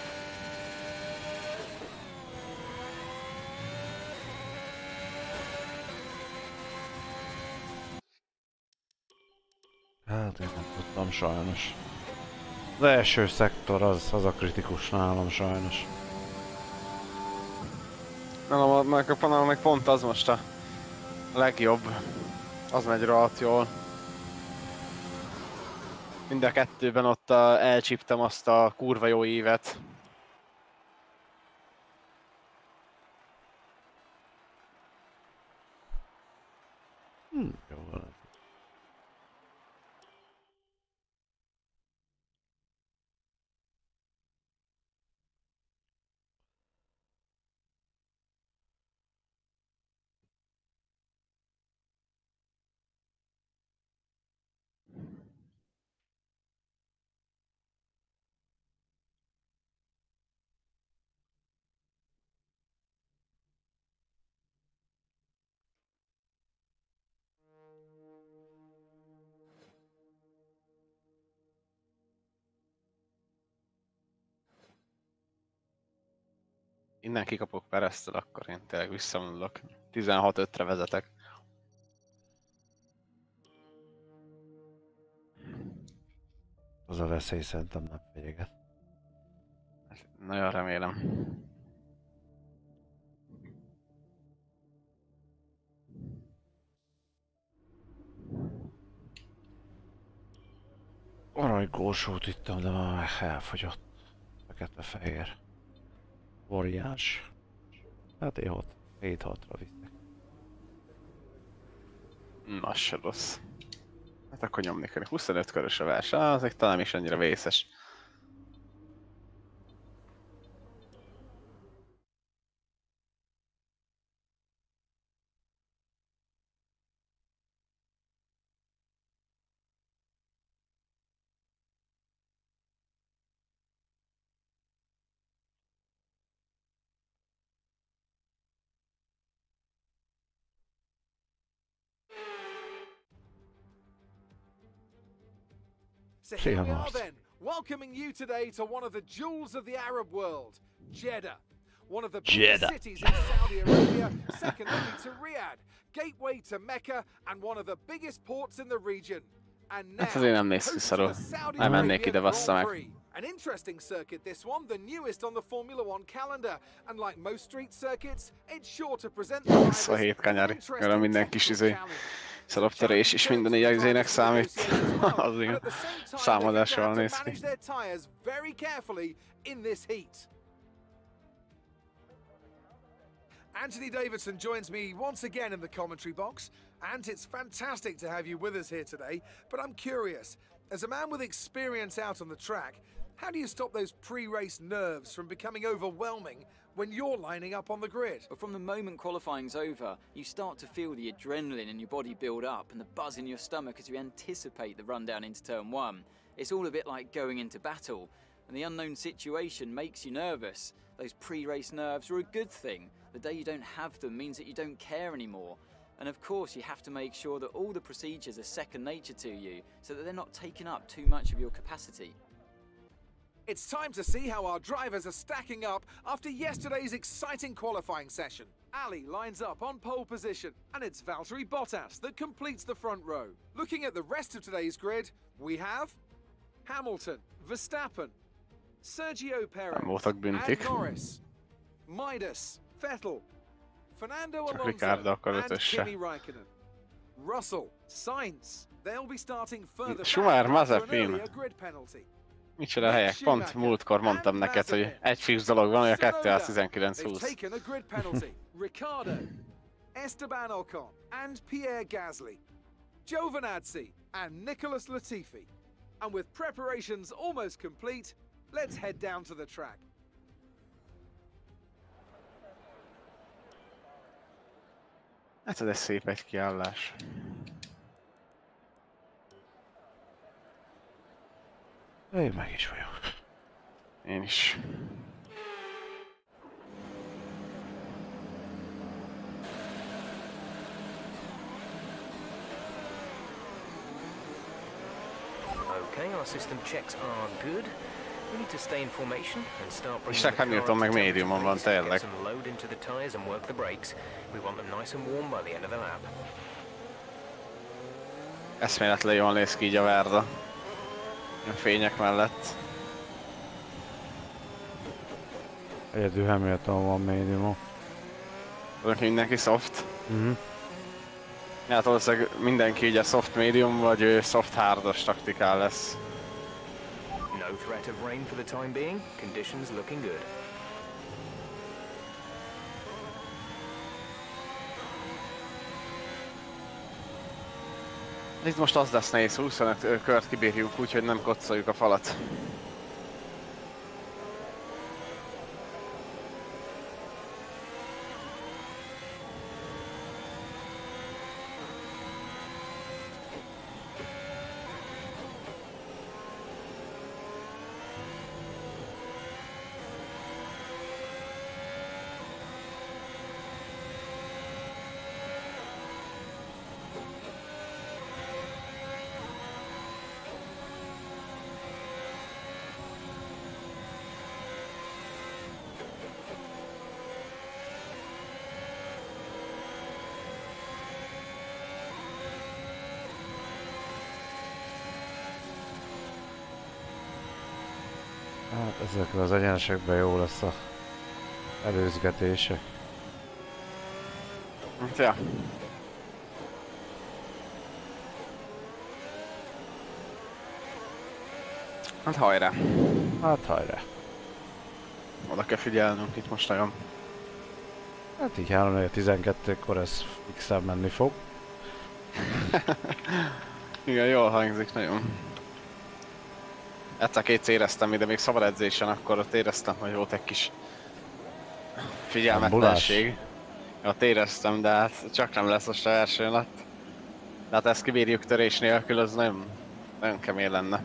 Hát én nem tudtam sajnos. Az első szektor az a kritikus nálam sajnos. Nálam meg pont az most a legjobb. Az megy rohadt jól. Mind a kettőben ott elcsíptem azt a kurva jó évet. Jó van. Innen kikapok Pereztől, akkor én tényleg visszavonulok. 16-5-re vezetek. Az a veszély szerintem nem véget. Nagyon remélem. Aranykósót ittam, de már elfogyott. Fekete-fehér. Óriás. Hát én 7-6-ra viszek. Na, se rossz. Hát akkor nyomni kell. 25 körös a verseny, azért talán is annyira vészes. So here we are Mars. then, welcoming you today to one of the jewels of the Arab world, Jeddah. One of the biggest cities in Saudi Arabia, second only to Riyadh, gateway to Mecca, and one of the biggest ports in the region. And now, Hát azért nem néz ki host to szarul. the Saudi Nem mennék Arabia ide, bassza Grand meg. Prix. An interesting circuit, this one, the newest on the Formula One calendar. And like most street circuits, it's sure to present the drivers 27 with an kanyar. interesting Olyan minden kis technical challenge. szalaptörés is minden ilyen izének számít. Az igen. Számadással néz ki. Manage their tires very carefully in this heat. Anthony Davidson joins me once again in the commentary box, and it's fantastic to have you with us here today. But I'm curious, as a man with experience out on the track, how do you stop those pre-race nerves from becoming overwhelming when you're lining up on the grid? But from the moment qualifying's over, you start to feel the adrenaline in your body build up and the buzz in your stomach as you anticipate the run down into turn one. It's all a bit like going into battle, and the unknown situation makes you nervous. Those pre-race nerves are a good thing. The day you don't have them means that you don't care anymore. And of course, you have to make sure that all the procedures are second nature to you, so that they're not taking up too much of your capacity. It's time to see how our drivers are stacking up after yesterday's exciting qualifying session. Ali lines up on pole position, and it's Valtteri Bottas that completes the front row. Looking at the rest of today's grid, we have Hamilton, Verstappen, Sergio Perez, and Norris, Midas, Vettel, Fernando Alonso, and Kimi Raikkonen. Russell, Sainz, they'll be starting further Schumacher, back after an Mazepin. earlier grid penalty. Micsoda helyek, pont múltkor mondtam neked, hogy egy fix dolog van, hogy a 219-20. They've taken a grid penalty. Ricciardo, Esteban Ocon, and Pierre Gasly, Giovinazzi, and Nicholas Latifi. And with preparations almost complete, let's head down to the track. Hát ez szép egy kiállás. Én meg is vagyok. Én is. Okay, our system checks are good. We need to stay in formation and start bringing Isten Hamilton meg médiumon van tényleg. get some load into the tires and work the brakes. We want them nice and warm by the end of the lap. Eszméletlen jól néz ki így a Verda. A fények mellett. Egyedül Hamilton van médiumon. Tudok mindenki soft. Hát valószínűleg mindenki ugye soft medium vagy soft hardos taktikál lesz. No threat of rain for the time being. Conditions looking good. Itt most az lesz nehéz, 25 kört kibírjuk, úgyhogy nem koccoljuk a falat. Hát ezekre az egyenesekben jó lesz a előzgetések. Ja. Hát hajrá. Hát hajrá. Oda kell figyelnünk itt most nagyon. Hát így 3-4-12-kor ez fixen menni fog. Igen, jól hangzik nagyon. Egyszer-kétszer éreztem ide még szabad edzésen, akkor ott éreztem, hogy volt egy kis figyelmetlenség. Ott éreztem, de hát csak nem lesz most a első nap. De hát ezt kibírjuk törés nélkül, az nagyon kemény lenne.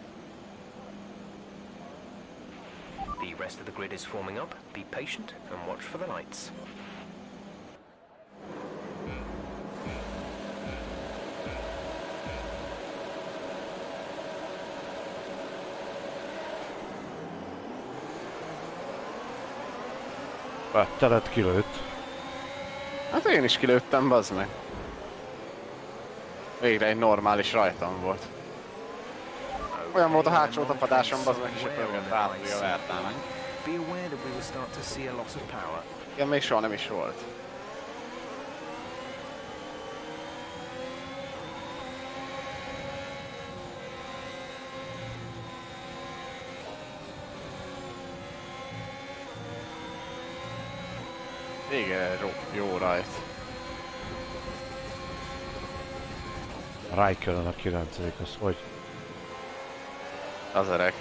The rest of the grid is forming up. Be patient and watch for the lights. Vettelet kilőtt. Hát én is kilőttem, bazd meg. Végre egy normális rajtam volt. Olyan volt a hátsó tapadásom, bazd meg, és a pörgött ráadni a Verdának. Be aware that we will start to see a loss of power. Igen, még soha nem is volt. Igen, jó rajt. Raikkonen a 9. az hogy? Az öreg.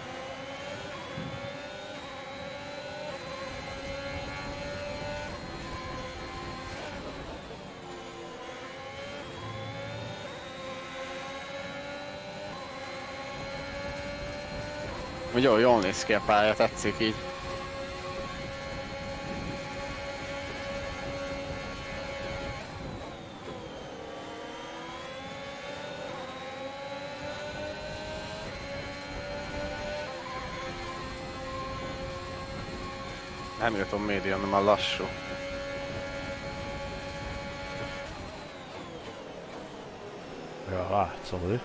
Úgy jól néz ki a pálya, tetszik így. Hamilton médium, nem a lassú. Ja, látszom.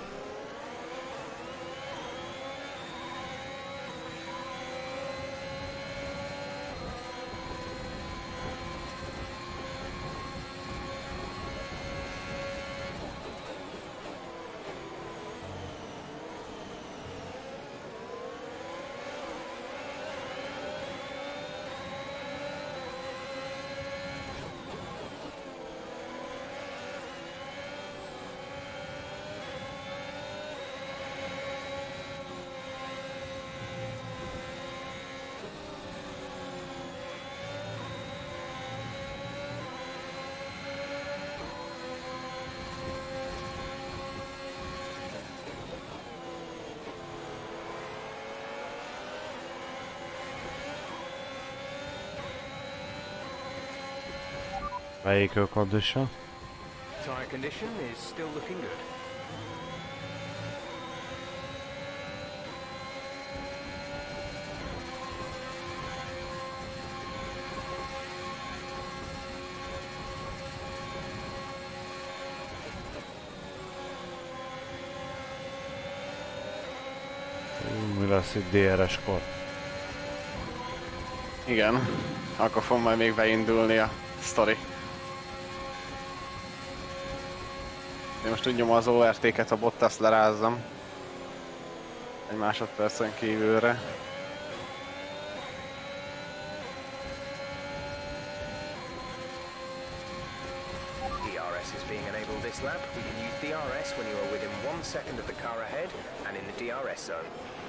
Vehicle condition. Tire condition is still looking good. Mi lesz itt DRS-kor? Igen, akkor fog majd még beindulni a sztori. Én most úgy nyomom az ORT-ket, a Bottas lerázzam. Egy másodpercen kívülre. DRS is being enabled this lap. We can use DRS when you are within 1 second of the car ahead and in the DRS zone.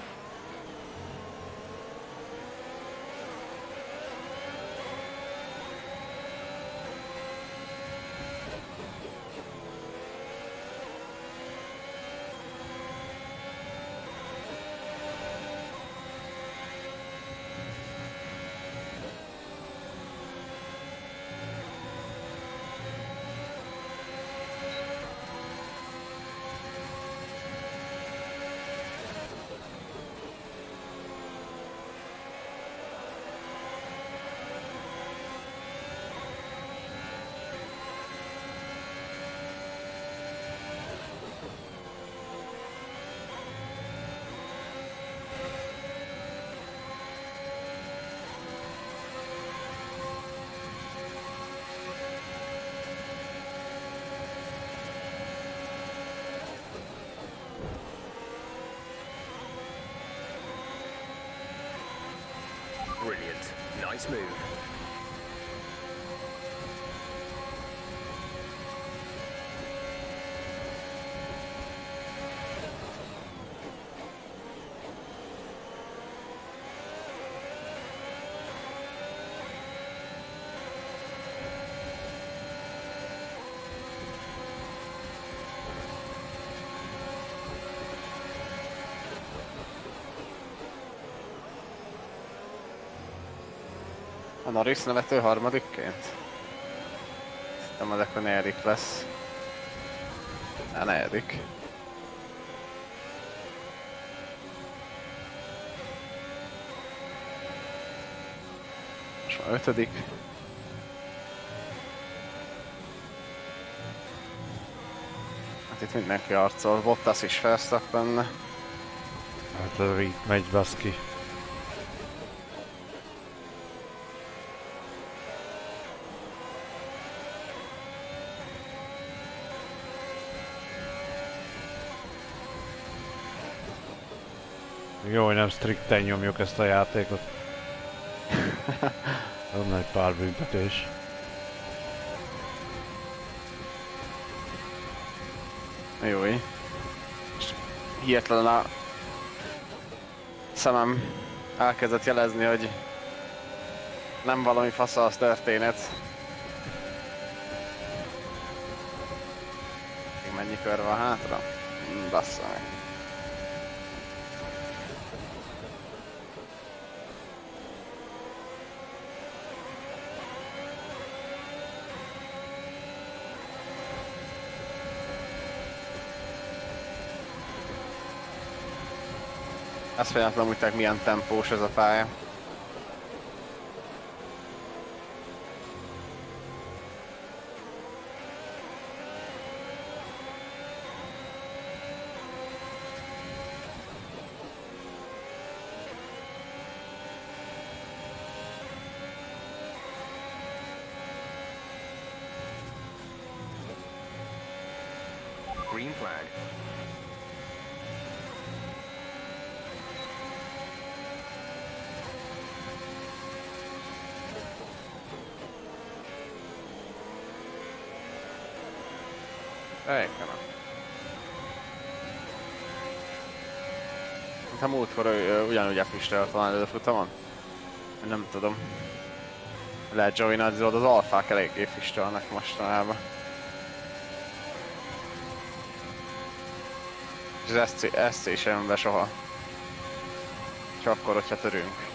Brilliant. Nice move. A Norris nevető harmadikként? Nem, akkor negyedik lesz. A negyedik. Most már ötödik. Hát itt mindenki arcol, Bottas is Verstappen. Hát ez így megy baszki. Jó, hogy nem strikten nyomjuk ezt a játékot. Van egy pár büntetés. Jó, és hihetetlen a szemem elkezdett jelezni, hogy nem valami fasza az történet. Még mennyi kör van hátra? Bassza meg. Ez fejletlen úgy milyen tempós ez a pálya. Green flag. Elkenem. Mintha múltkor ugyanúgy elfüstölt talán előfutamon. Nem tudom. Lehet Giovinazzi-od, az alfák eléggé füstölnek mostanában. És az SC sem jön be soha. Csak akkor, hogyha törünk.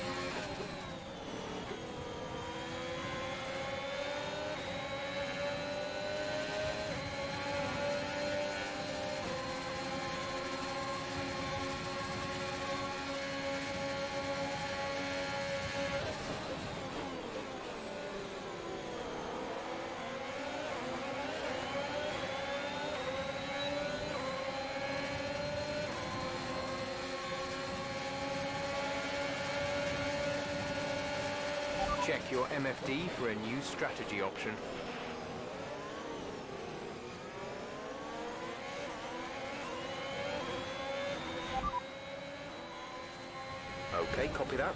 check your MFD for a new strategy option. Okay, copy that.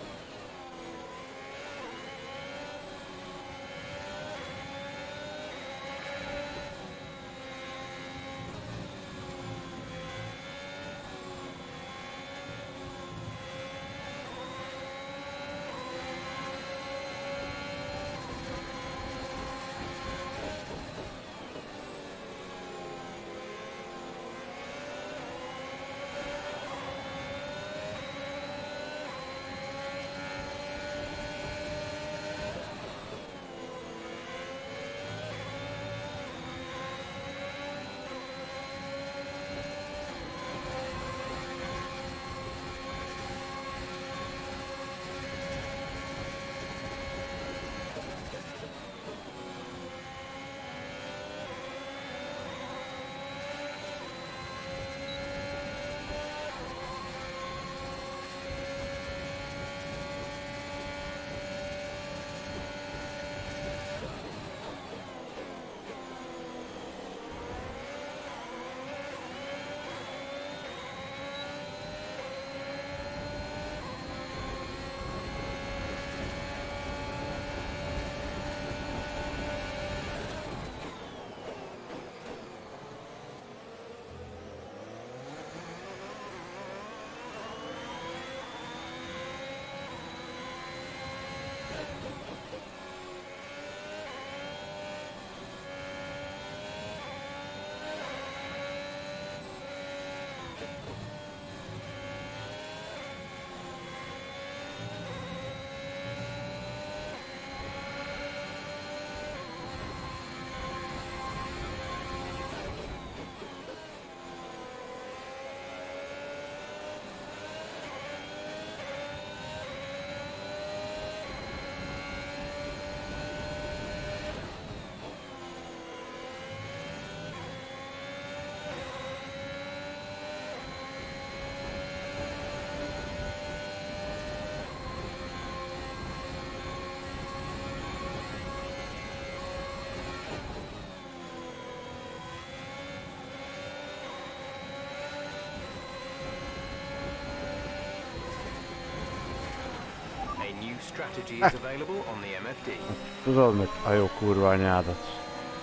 New strategy is available on the MFD. Tudod mit? A jó kurva anyádat.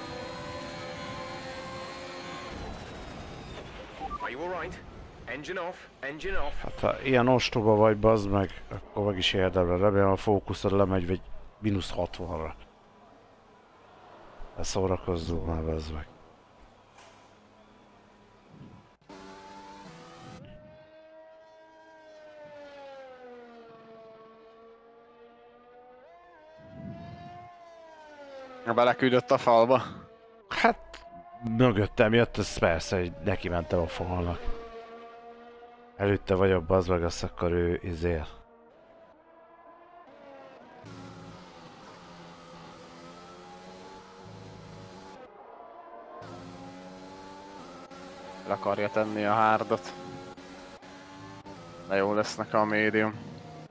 Are you all right? Engine off, engine off. Hát ha ilyen ostoba vagy, bazd meg, akkor meg is érdemel. Remélem a fókuszod lemegy vagy -60-ra. Ne szórakozzul már, bazd meg. Beleküldött a falba. Hát mögöttem jött, ez persze, hogy neki mentem a falnak. Előtte vagyok, bazd meg, azt akkor ő izél. Le akarja tenni a hardot. De jó lesz nekem a médium.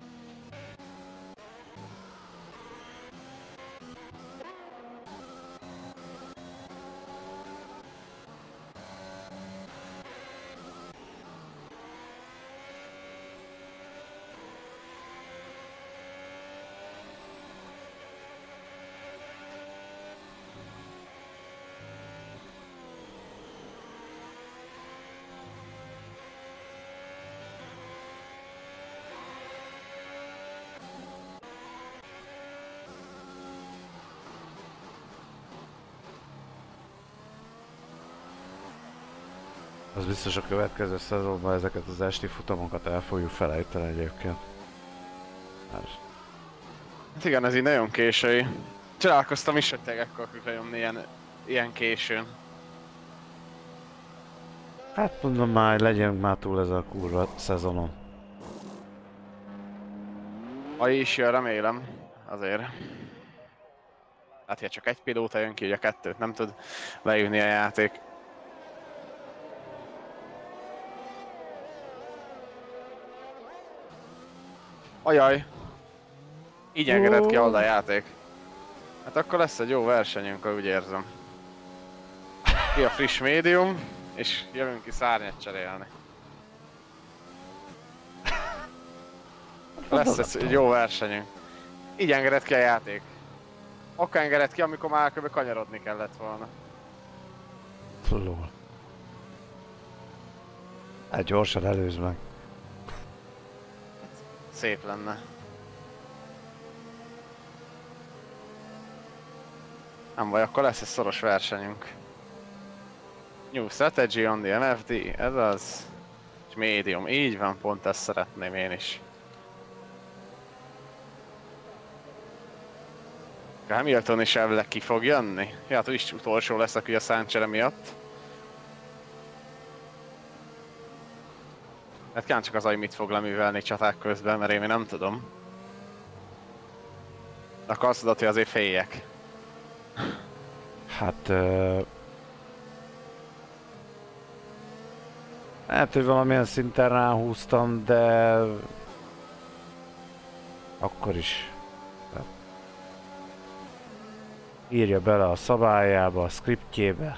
Az biztos a következő szezonban ezeket az esti futamokat el fogjuk felejteni egyébként. Hát igen, ez így nagyon késői. Csodálkoztam is, hogy tényleg akarok nyomni ilyen későn. Hát mondom már, legyen már túl ez a kurva szezonon. Ha is jön, remélem. Azért. Hát, ha csak egy pilóta jön ki, ugye a kettőt nem tud beívni a játék. Ajaj! Így engedett ki a játék. Hát akkor lesz egy jó versenyünk, úgy érzem. Ki a friss médium, és jövünk ki szárnyat cserélni. Lesz egy jó versenyünk. Így engedett ki a játék. Akkor engedett ki, amikor már kb. Kanyarodni kellett volna. Lol. Hát gyorsan előzd meg. Szép lenne. Nem baj, akkor lesz egy szoros versenyünk. New strategy on the MFD, ez az. És medium, így van, pont ezt szeretném én is. Hamilton is elvileg ki fog jönni. Hát ő is utolsó lesz, aki a száncsere miatt. Hát kán csak az, hogy mit fog leművelni csaták közben, mert én még nem tudom. De akkor azt tudod, hogy azért féljek. Hát... lehet, hogy valamilyen szinten ráhúztam, de... akkor is. Írja bele a szabályába, a scriptjébe.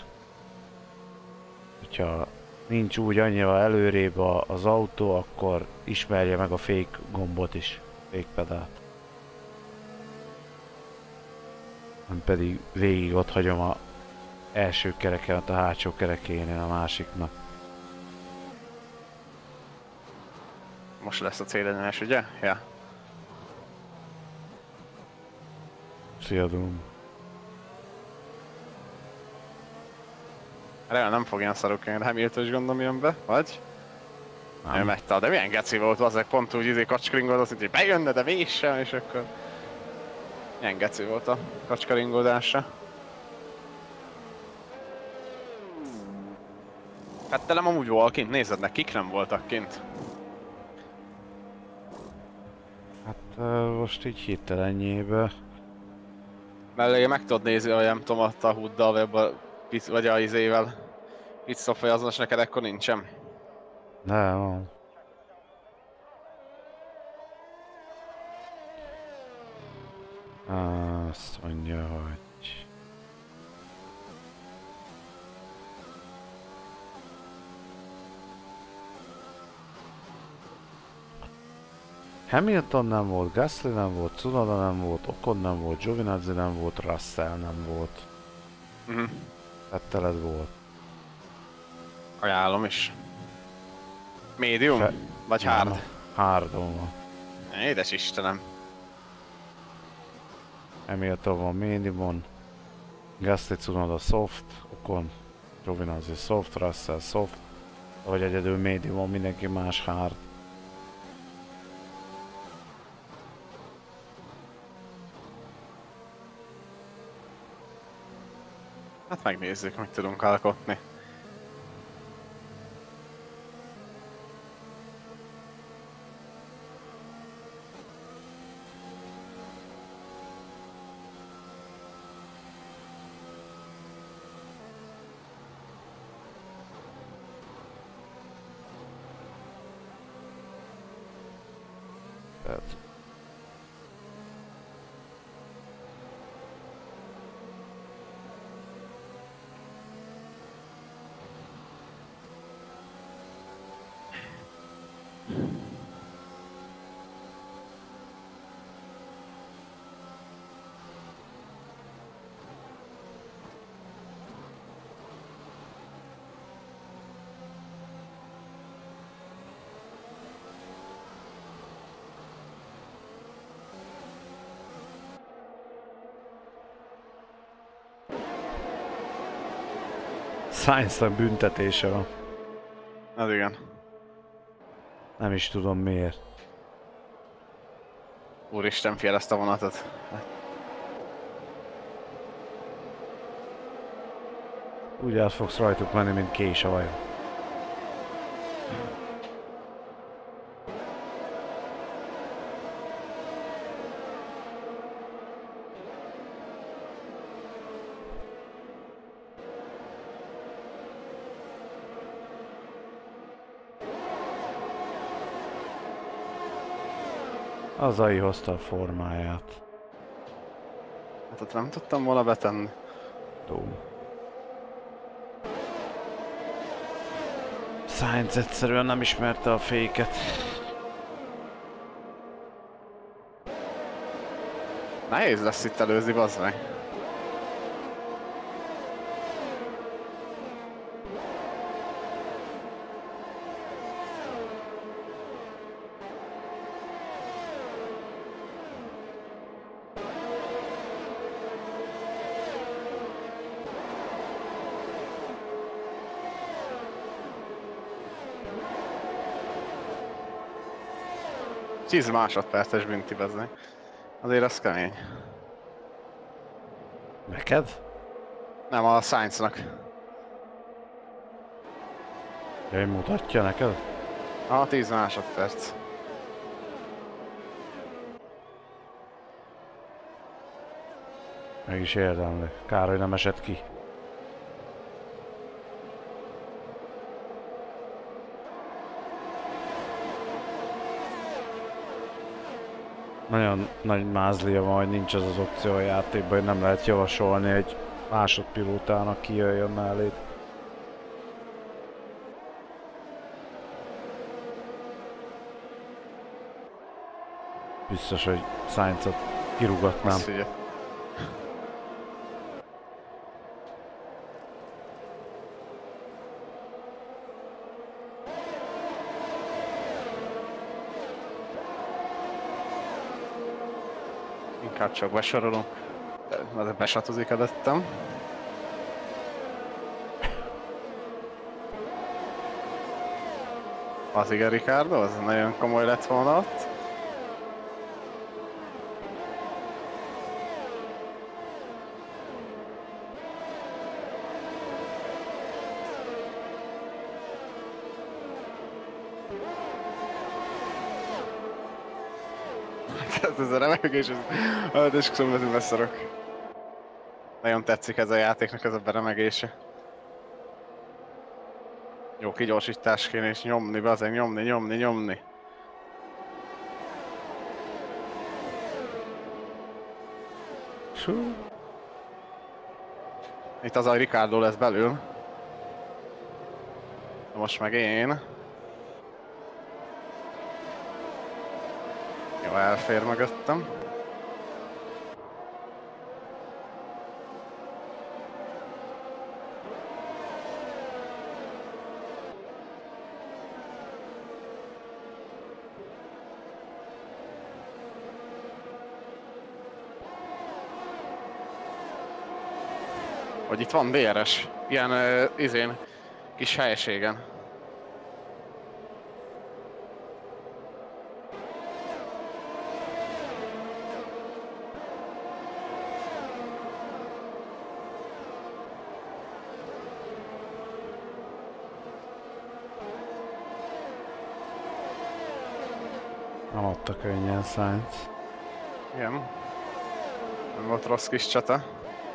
Hogyha nincs úgy annyira előrébb az autó, akkor ismerje meg a fake gombot is, fake pedált. Nem pedig végig ott hagyom a első kereken, a hátsó kerekénél a másiknak. Most lesz a célegyenes, ugye? Ja. Szia, Doom. Remélem nem fog ilyen szarok jönni, Hamilton is gondolom jön be, vagy? Nem megy, de milyen geci volt, azok pont úgy kacskaringódott, hogy bejönne, de mégsem, és akkor... Milyen geci volt a kacskaringódása. Fettelem amúgy volt kint, nézed meg, kik nem voltak kint. Hát most így hirtelenjéből. Mellé meg tudod nézni, hogy nem tudom, ott a húddal, vagy a izével. Pitstop vagy azonos neked, ekkor nincsen. Nem, van. Azt mondja, hogy... Hamilton nem volt, Gasly nem volt, Tsunoda nem volt, Ocon nem volt, Giovinazzi nem volt, Russell nem volt. Vetteled volt. Ajánlom is. Medium? Vagy hard? Hardon van. Édes Istenem. Hamilton van mediumon. Gasly, Tsunoda soft, Ocon, Giovinazzi soft, Russell soft. Vagy egyedül mediumon, mindenki más hard. Hát megnézzük, mit tudunk alkotni. Sainznak büntetése van. Az igen. Nem is tudom miért. Úristen, fiel ezt a vonatot. Úgy át fogsz rajtuk menni, mint kés a vajon. Az AI hozta a formáját. Hát ott nem tudtam volna betenni. Dóm. Sainz egyszerűen nem ismerte a féket. Nehéz lesz itt előzni, bazd meg. Tíz másodperces binti, bazd meg. Azért az kemény. Neked? Nem, a Sainznak. Jaj, mutatja neked? 10 másodperc. Meg is érdemli. Kár, hogy nem esett ki. Nagyon nagy mázlia van, hogy nincs az az opció a játékban, hogy nem lehet javasolni egy másodpilótának ki jöjjön melléd. Biztos, hogy Sainzot kirúgatnám. Azt figyelj. Inkább csak besorolunk. Azért besatozik előttem. Az igen, Ricardo, az nagyon komoly lett volna ott. Ez a remegés, ez esküszöm, hogy beszarok. Nagyon tetszik ez a játéknak, ez a beremegése. Jó kigyorsítás kéne és nyomni, bazen, nyomni. Itt az a Ricardo lesz belül. Most meg én. Jó, elfér mögöttem. Hogy itt van DRS, ilyen izén, kis helyiségen. Nem adta könnyen Sainz. Igen. Nem volt rossz kis csata.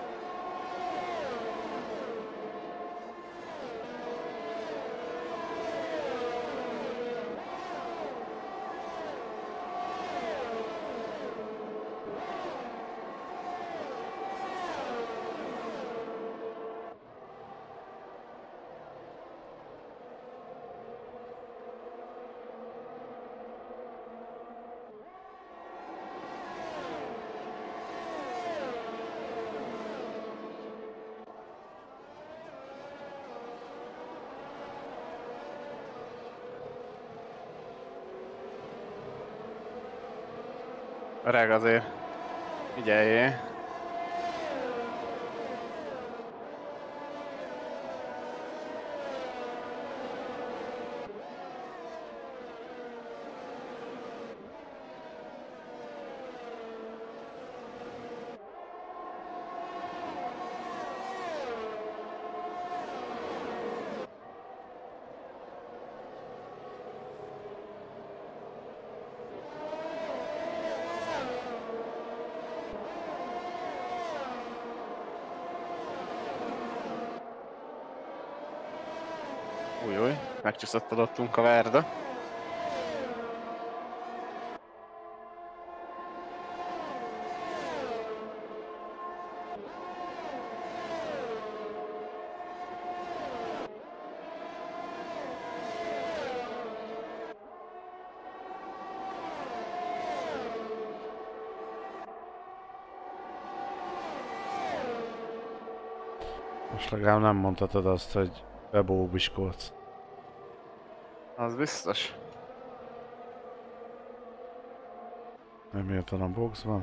Öreg azért. Figyeljé. Új, megcsúszott adottunk a Verda. Most legalább nem mondhatod azt, hogy bebóbiskolsz. Az biztos. Hamilton a boxban.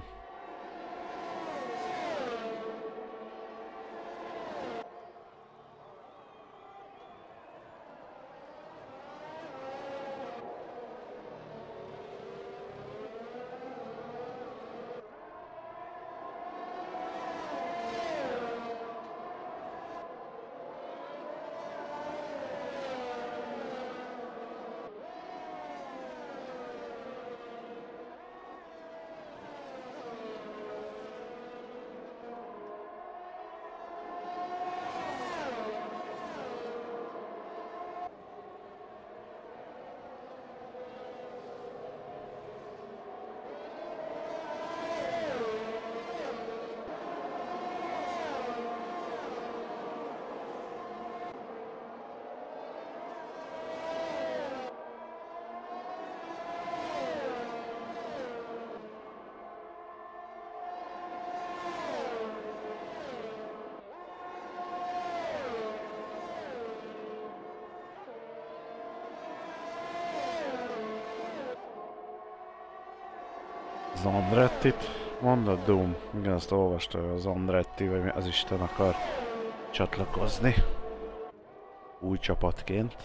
Az Andrettit mondod, Doom? Igen, azt olvasta, hogy az Andretti, vagy az Isten akar csatlakozni. Új csapatként.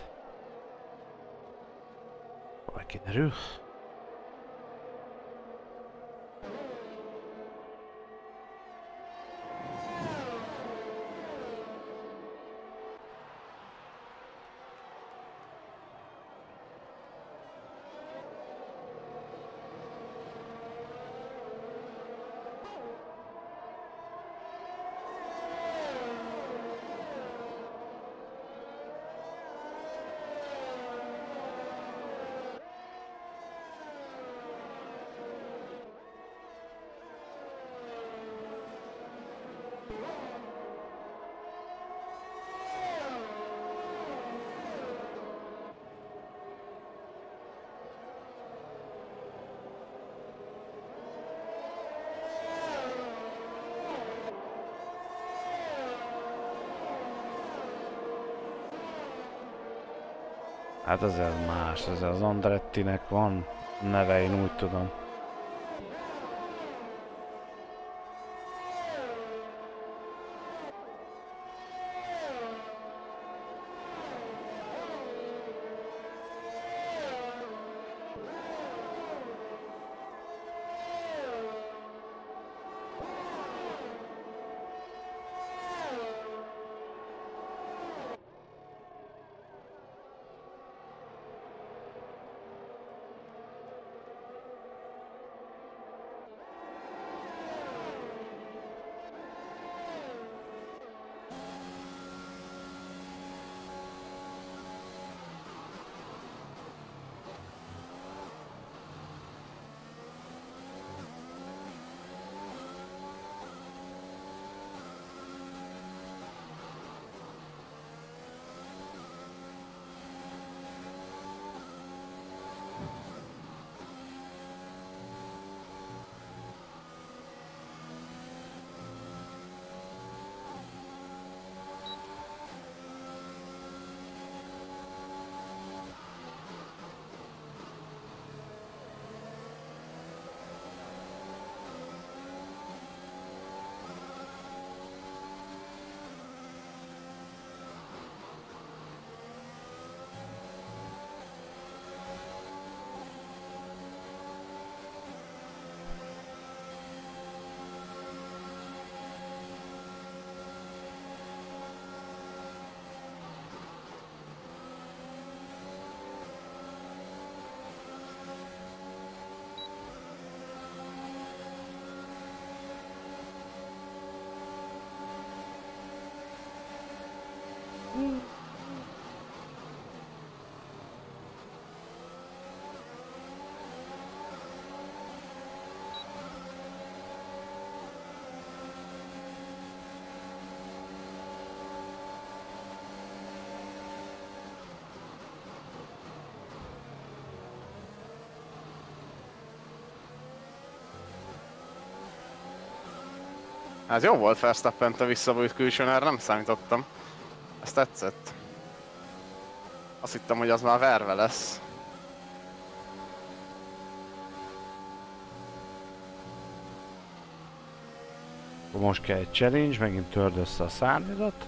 Majd kiderül. Hát ez más, ez az Andrettinek van neve, én úgy tudom. Hát jó volt Verstappen-től visszabújt külsőn, erre nem számítottam. Ez tetszett. Azt hittem, hogy az már verve lesz. Akkor most kell egy challenge, megint törd össze a szárnyadat.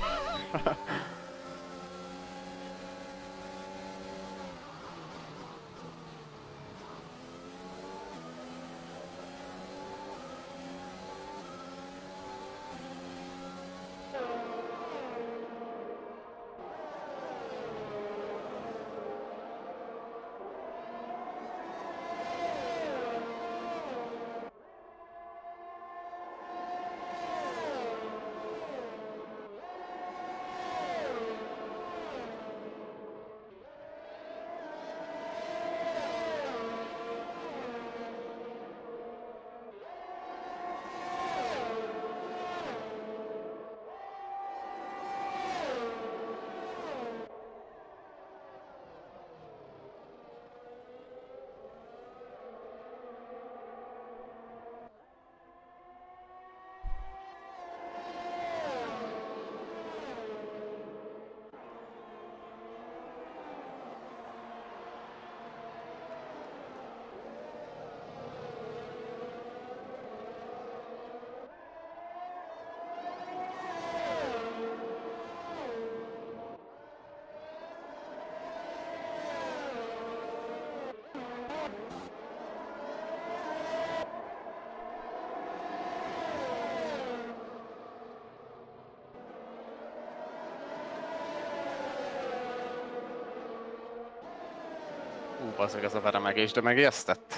Bazzeg ez a veremegés, de megijesztett.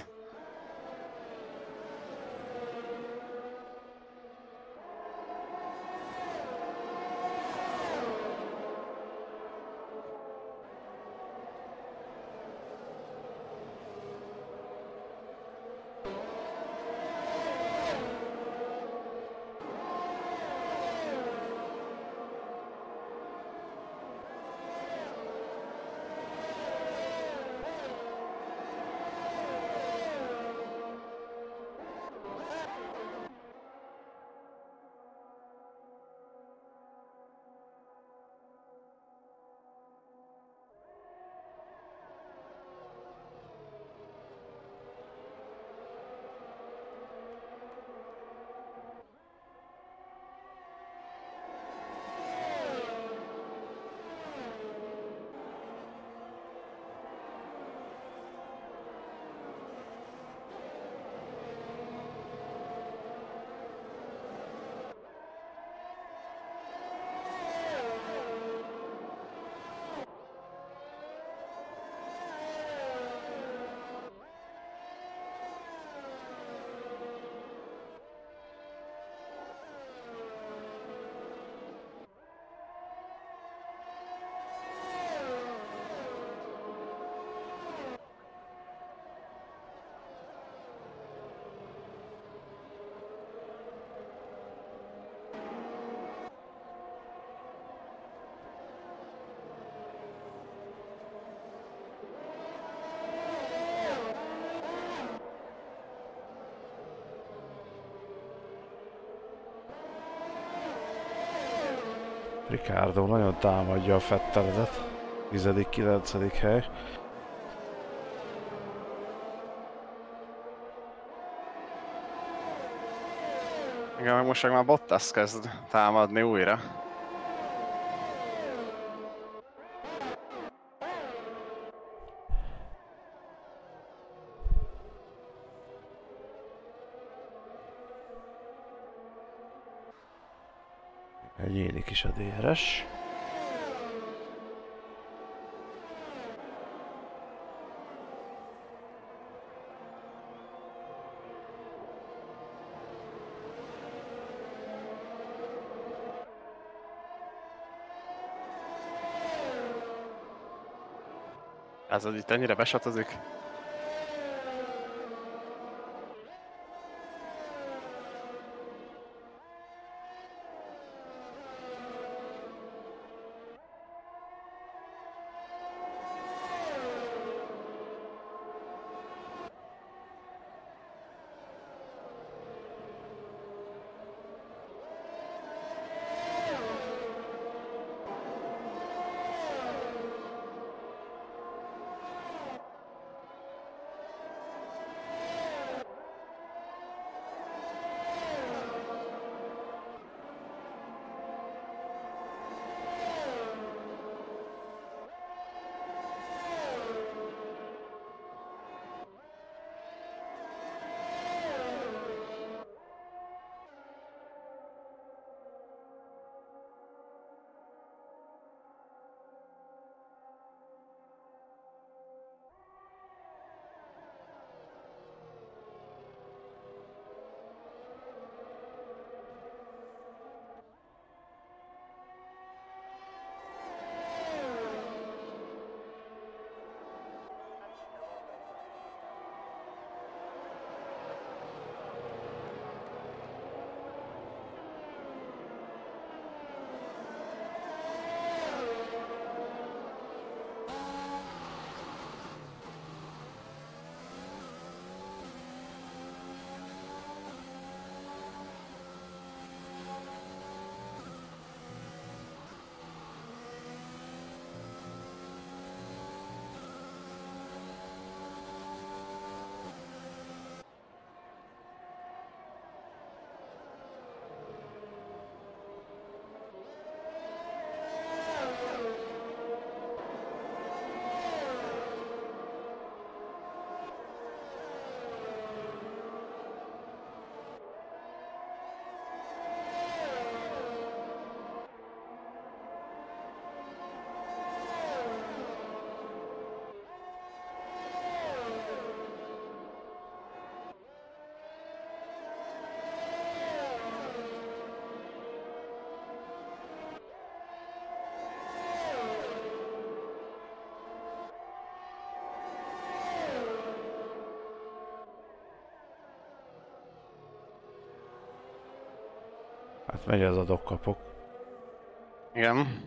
Ricardo nagyon támadja a Vetteledet. 10.-9. hely. Igen, meg most már Bottas kezd támadni újra. Nyílik is a DRS. Ez az itt ennyire besatozik. Megy az adok-kapok. Igen.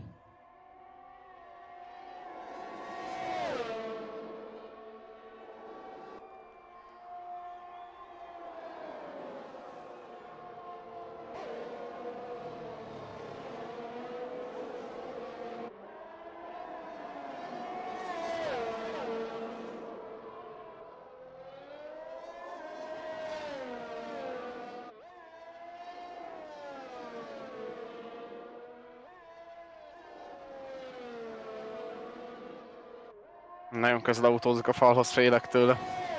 Nagyon közel autózik a falhoz, félek tőle.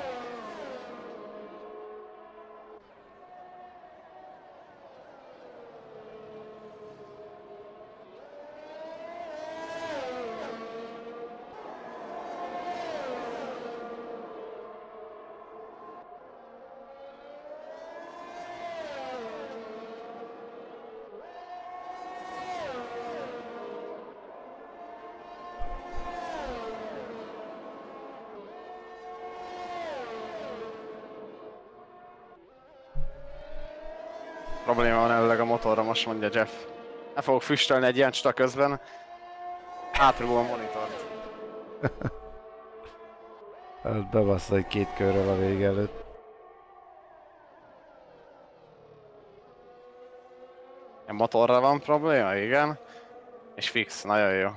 Probléma van előleg a motorra, most mondja Jeff. Ne fogok füstölni egy ilyen csuta közben. Átrugom a monitort. Bebassza egy 2 körrel a vége előtt. A motorra van probléma, igen. És fix, nagyon jó.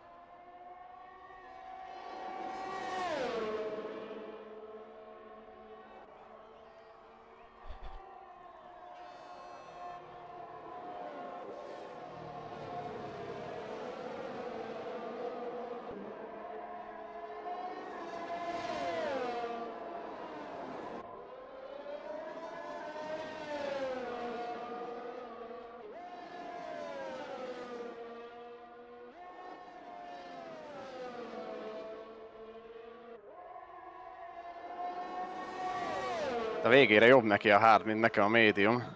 A végére jobb neki a hard, mint nekem a medium.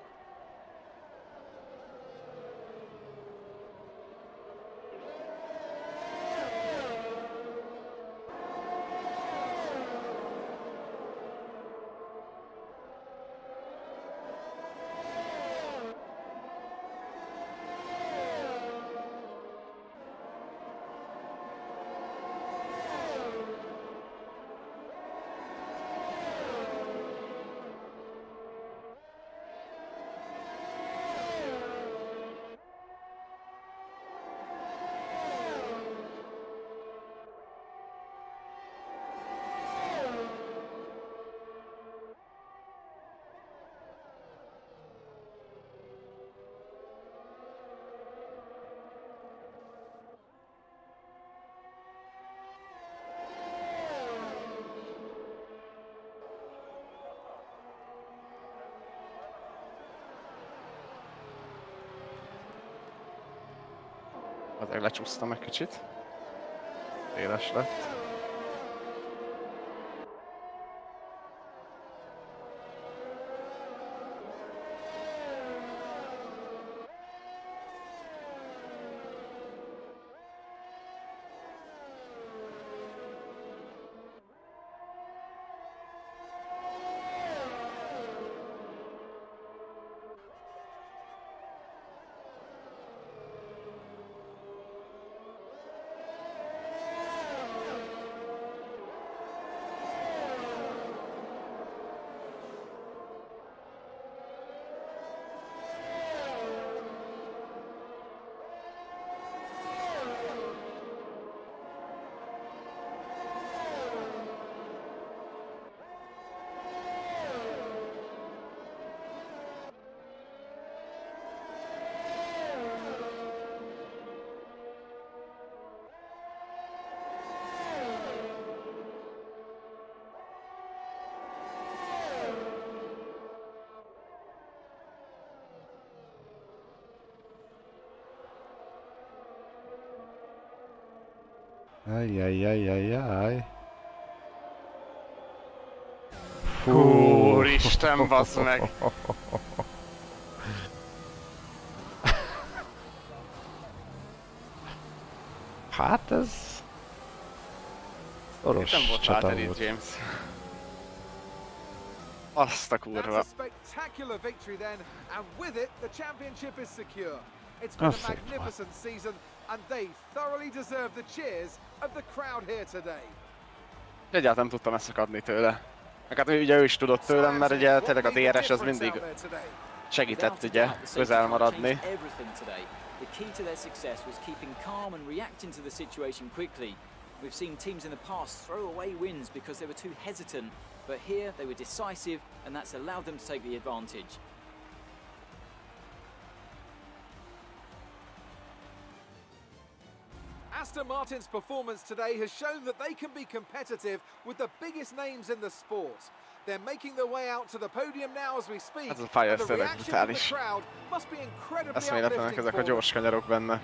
Azért lecsúsztam egy kicsit. Éles lett. Ajjajjajjajjaj. Úristen, bassz meg! Hát ez... Szoros Nem volt csata láted itt, volt. James. Azt a That's kurva. a spectacular victory then, and with it, the championship is secure. It's been a That's it. magnificent season, and they thoroughly deserve the cheers of the crowd here today. Egyáltalán nem tudtam ezt adni tőle. Meg hát ugye ő is tudott tőlem, mert ugye tényleg a DRS az mindig segített ugye közel maradni. Everything today. The key to their success was keeping calm and reacting to the situation quickly. We've seen teams in the past throw away wins because they were too hesitant, but here they were decisive, and that's allowed them to take the advantage. Aston Martin's performance today has shown that they can be competitive with the biggest names in the sport. They're making their way out to the podium now as we speak. Ez a pálya and the tényleg reaction from the brutális. crowd must be incredibly Eszméletlenek uplifting ezek a for them. gyors kanyarok benne.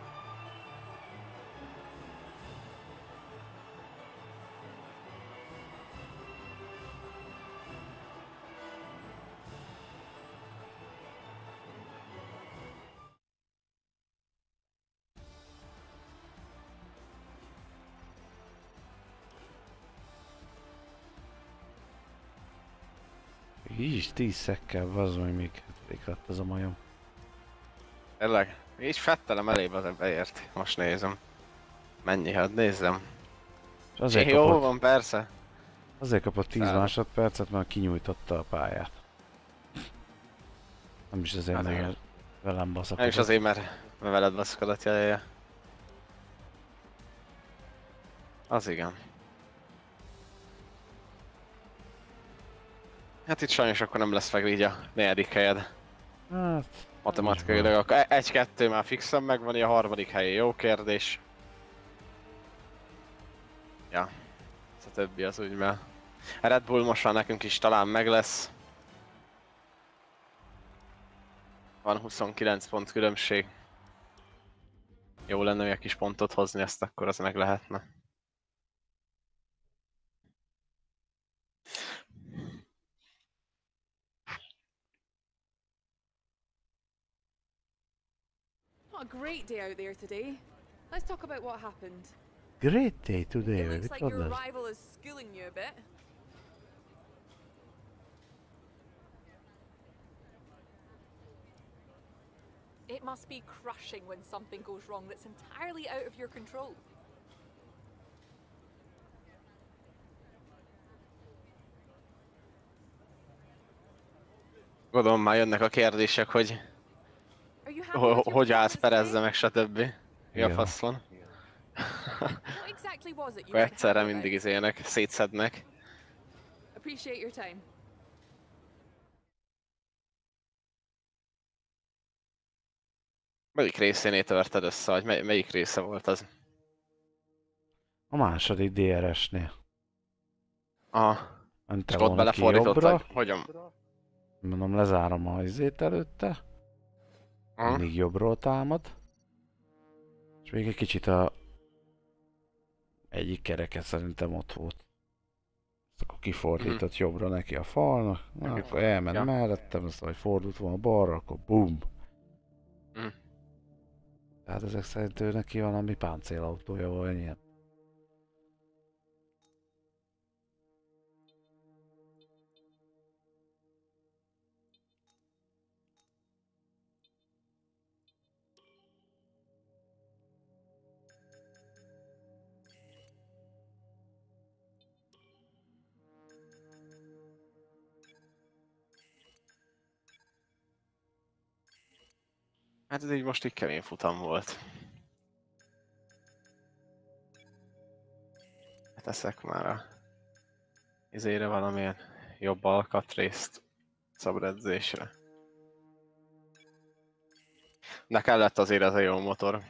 Így is 10 szekkel, az meg még hetedik lett az a majom. Tényleg. És Fettelem elébb az beért. Most nézem. Mennyi, hát nézzem. És azért Jó kapott, van, persze. azért kapott 10 Szállom. másodpercet, mert kinyújtotta a pályát. Nem is azért, Hát igen. mert velem Nem is baszakodott. azért, mert veled baszkodott jelölje. Az igen. Hát itt sajnos akkor nem lesz meg így a 4. helyed. Hát, Matematikailag akkor 1-2 már fixen megvan, a 3. helyen jó kérdés. Ja. Ez a többi az úgy már. A Red Bull most már nekünk is talán meg lesz. Van 29 pont különbség. Jó lenne egy kis pontot hozni, ezt akkor az meg lehetne. What a great day out there today. Let's talk about what happened. great day today, It vagy looks mit like your mondasz? rival is schooling you a bit. It must be crushing when something goes wrong that's entirely out of your control. Gondolom már jönnek a kérdések, hogy Are you happy with your hogy állsz performance Perezze meg stb. Mi a Ja. fasz van? today? What exactly was it you Akkor weren't egyszerre happy mindig about? izének, szétszednek. Appreciate your time. Melyik részénél törted össze, vagy melyik része volt az? A második DRS-nél. Aha. Mente És ott volna ki belefordított, jobbra. hogy hogyan? Mondom, lezárom a izét előtte. Aha. Mindig jobbról támad. És még egy kicsit a egyik kereke szerintem ott volt. Ezt akkor kifordított jobbra neki a falnak. Na, akkor elment Ja. mellettem, azt hogy fordult volna balra, akkor bum. Mhm. Tehát ezek szerint ő neki valami páncélautója vagy ilyen. Hát ez így most így kemény futam volt. Teszek már a izére valamilyen jobb alkatrészt szabad edzésre. De kellett azért ez a jó motor.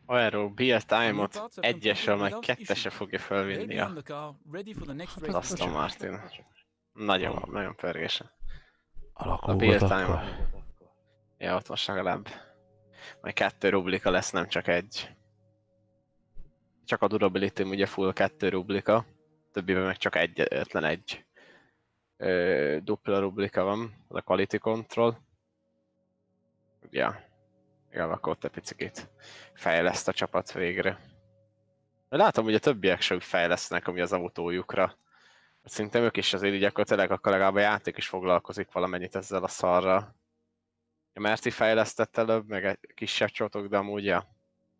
Arról build time-ot egyesről meg kettesre fogja felvinni a Aston Martin. Nagyon pörgésen. A Alakulhat build akkor. time. Ja, ott most legalább majd 2 rublika lesz, nem csak egy. Csak a durability ugye full 2 rublika, többiben meg csak egyetlen egy dupla rublika van, az a quality control. Ja, akkor ott egy picit fejleszt a csapat végre. De látom, hogy a többiek se úgy fejlesznek, ami az autójukra. Szerintem ők is azért így gyakorlatilag akkor legalább a játék is foglalkozik valamennyit ezzel a szarral. A Merci fejlesztett előbb, meg egy kisebb csotok, de amúgy a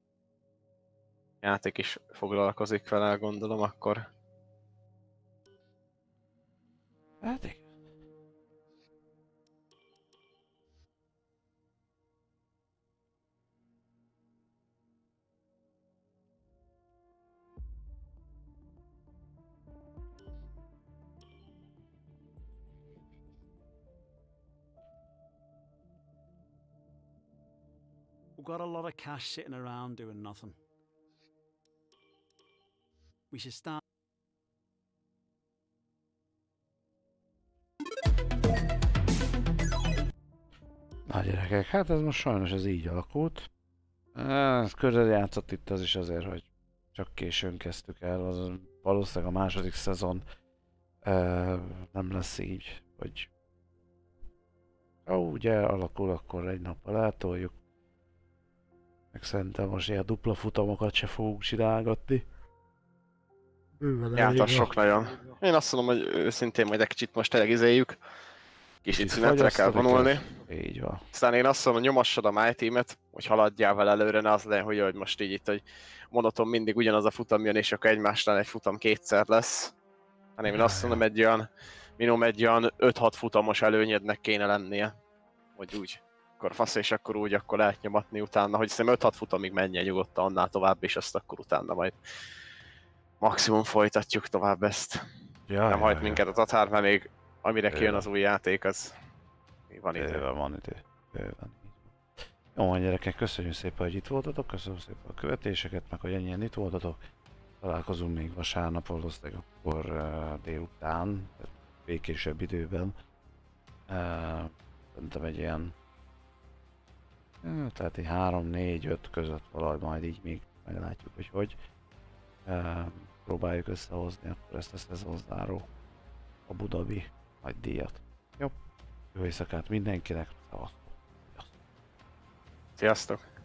játék is foglalkozik vele, gondolom akkor. Hát igen. We've got a lot of cash sitting around doing nothing. We should start. Na gyerekek, hát ez most sajnos ez így alakult. Ez közel játszott itt az is azért, hogy csak későn kezdtük el, az valószínűleg a második szezon nem lesz így, hogy ugye alakul, akkor egy nappal eltoljuk. Meg szerintem most ilyen dupla futamokat se fogunk csinálgatni. Játos sok nagyon. Én azt mondom, hogy őszintén majd egy kicsit most tényleg izéljük. Kicsit szünetre kell vonulni. Így van. Aztán én azt mondom, hogy nyomassad a My Team-et, hogy haladjál vele előre, ne az legyen, hogy most így itt, hogy monoton mindig ugyanaz a futam jön, és akkor egymásnál egy futam kétszer lesz. Hanem én azt mondom, minimum egy olyan 5-6 futamos előnyednek kéne lennie. Vagy úgy. Akkor fasz, és akkor úgy, akkor lehet nyomatni utána, hogy szerintem 5-6 futamig menjen nyugodtan, annál tovább, és azt akkor utána majd maximum folytatjuk tovább ezt. Nem hajt minket a tatár, mert még amire kijön az új játék, az van idő. Van idő. Jó van gyerekek, köszönjük szépen, hogy itt voltatok, köszönöm szépen a követéseket, meg hogy ennyien itt voltatok. Találkozunk még vasárnap, valószínűleg akkor délután, békésebb időben. Szerintem egy ilyen, tehát egy 3-4-5 között valahogy majd így még meglátjuk, hogy próbáljuk összehozni akkor ezt a szezonzáró a Abu Dhabi nagy díjat. Jó, jó éjszakát mindenkinek, szevasztok! Sziasztok!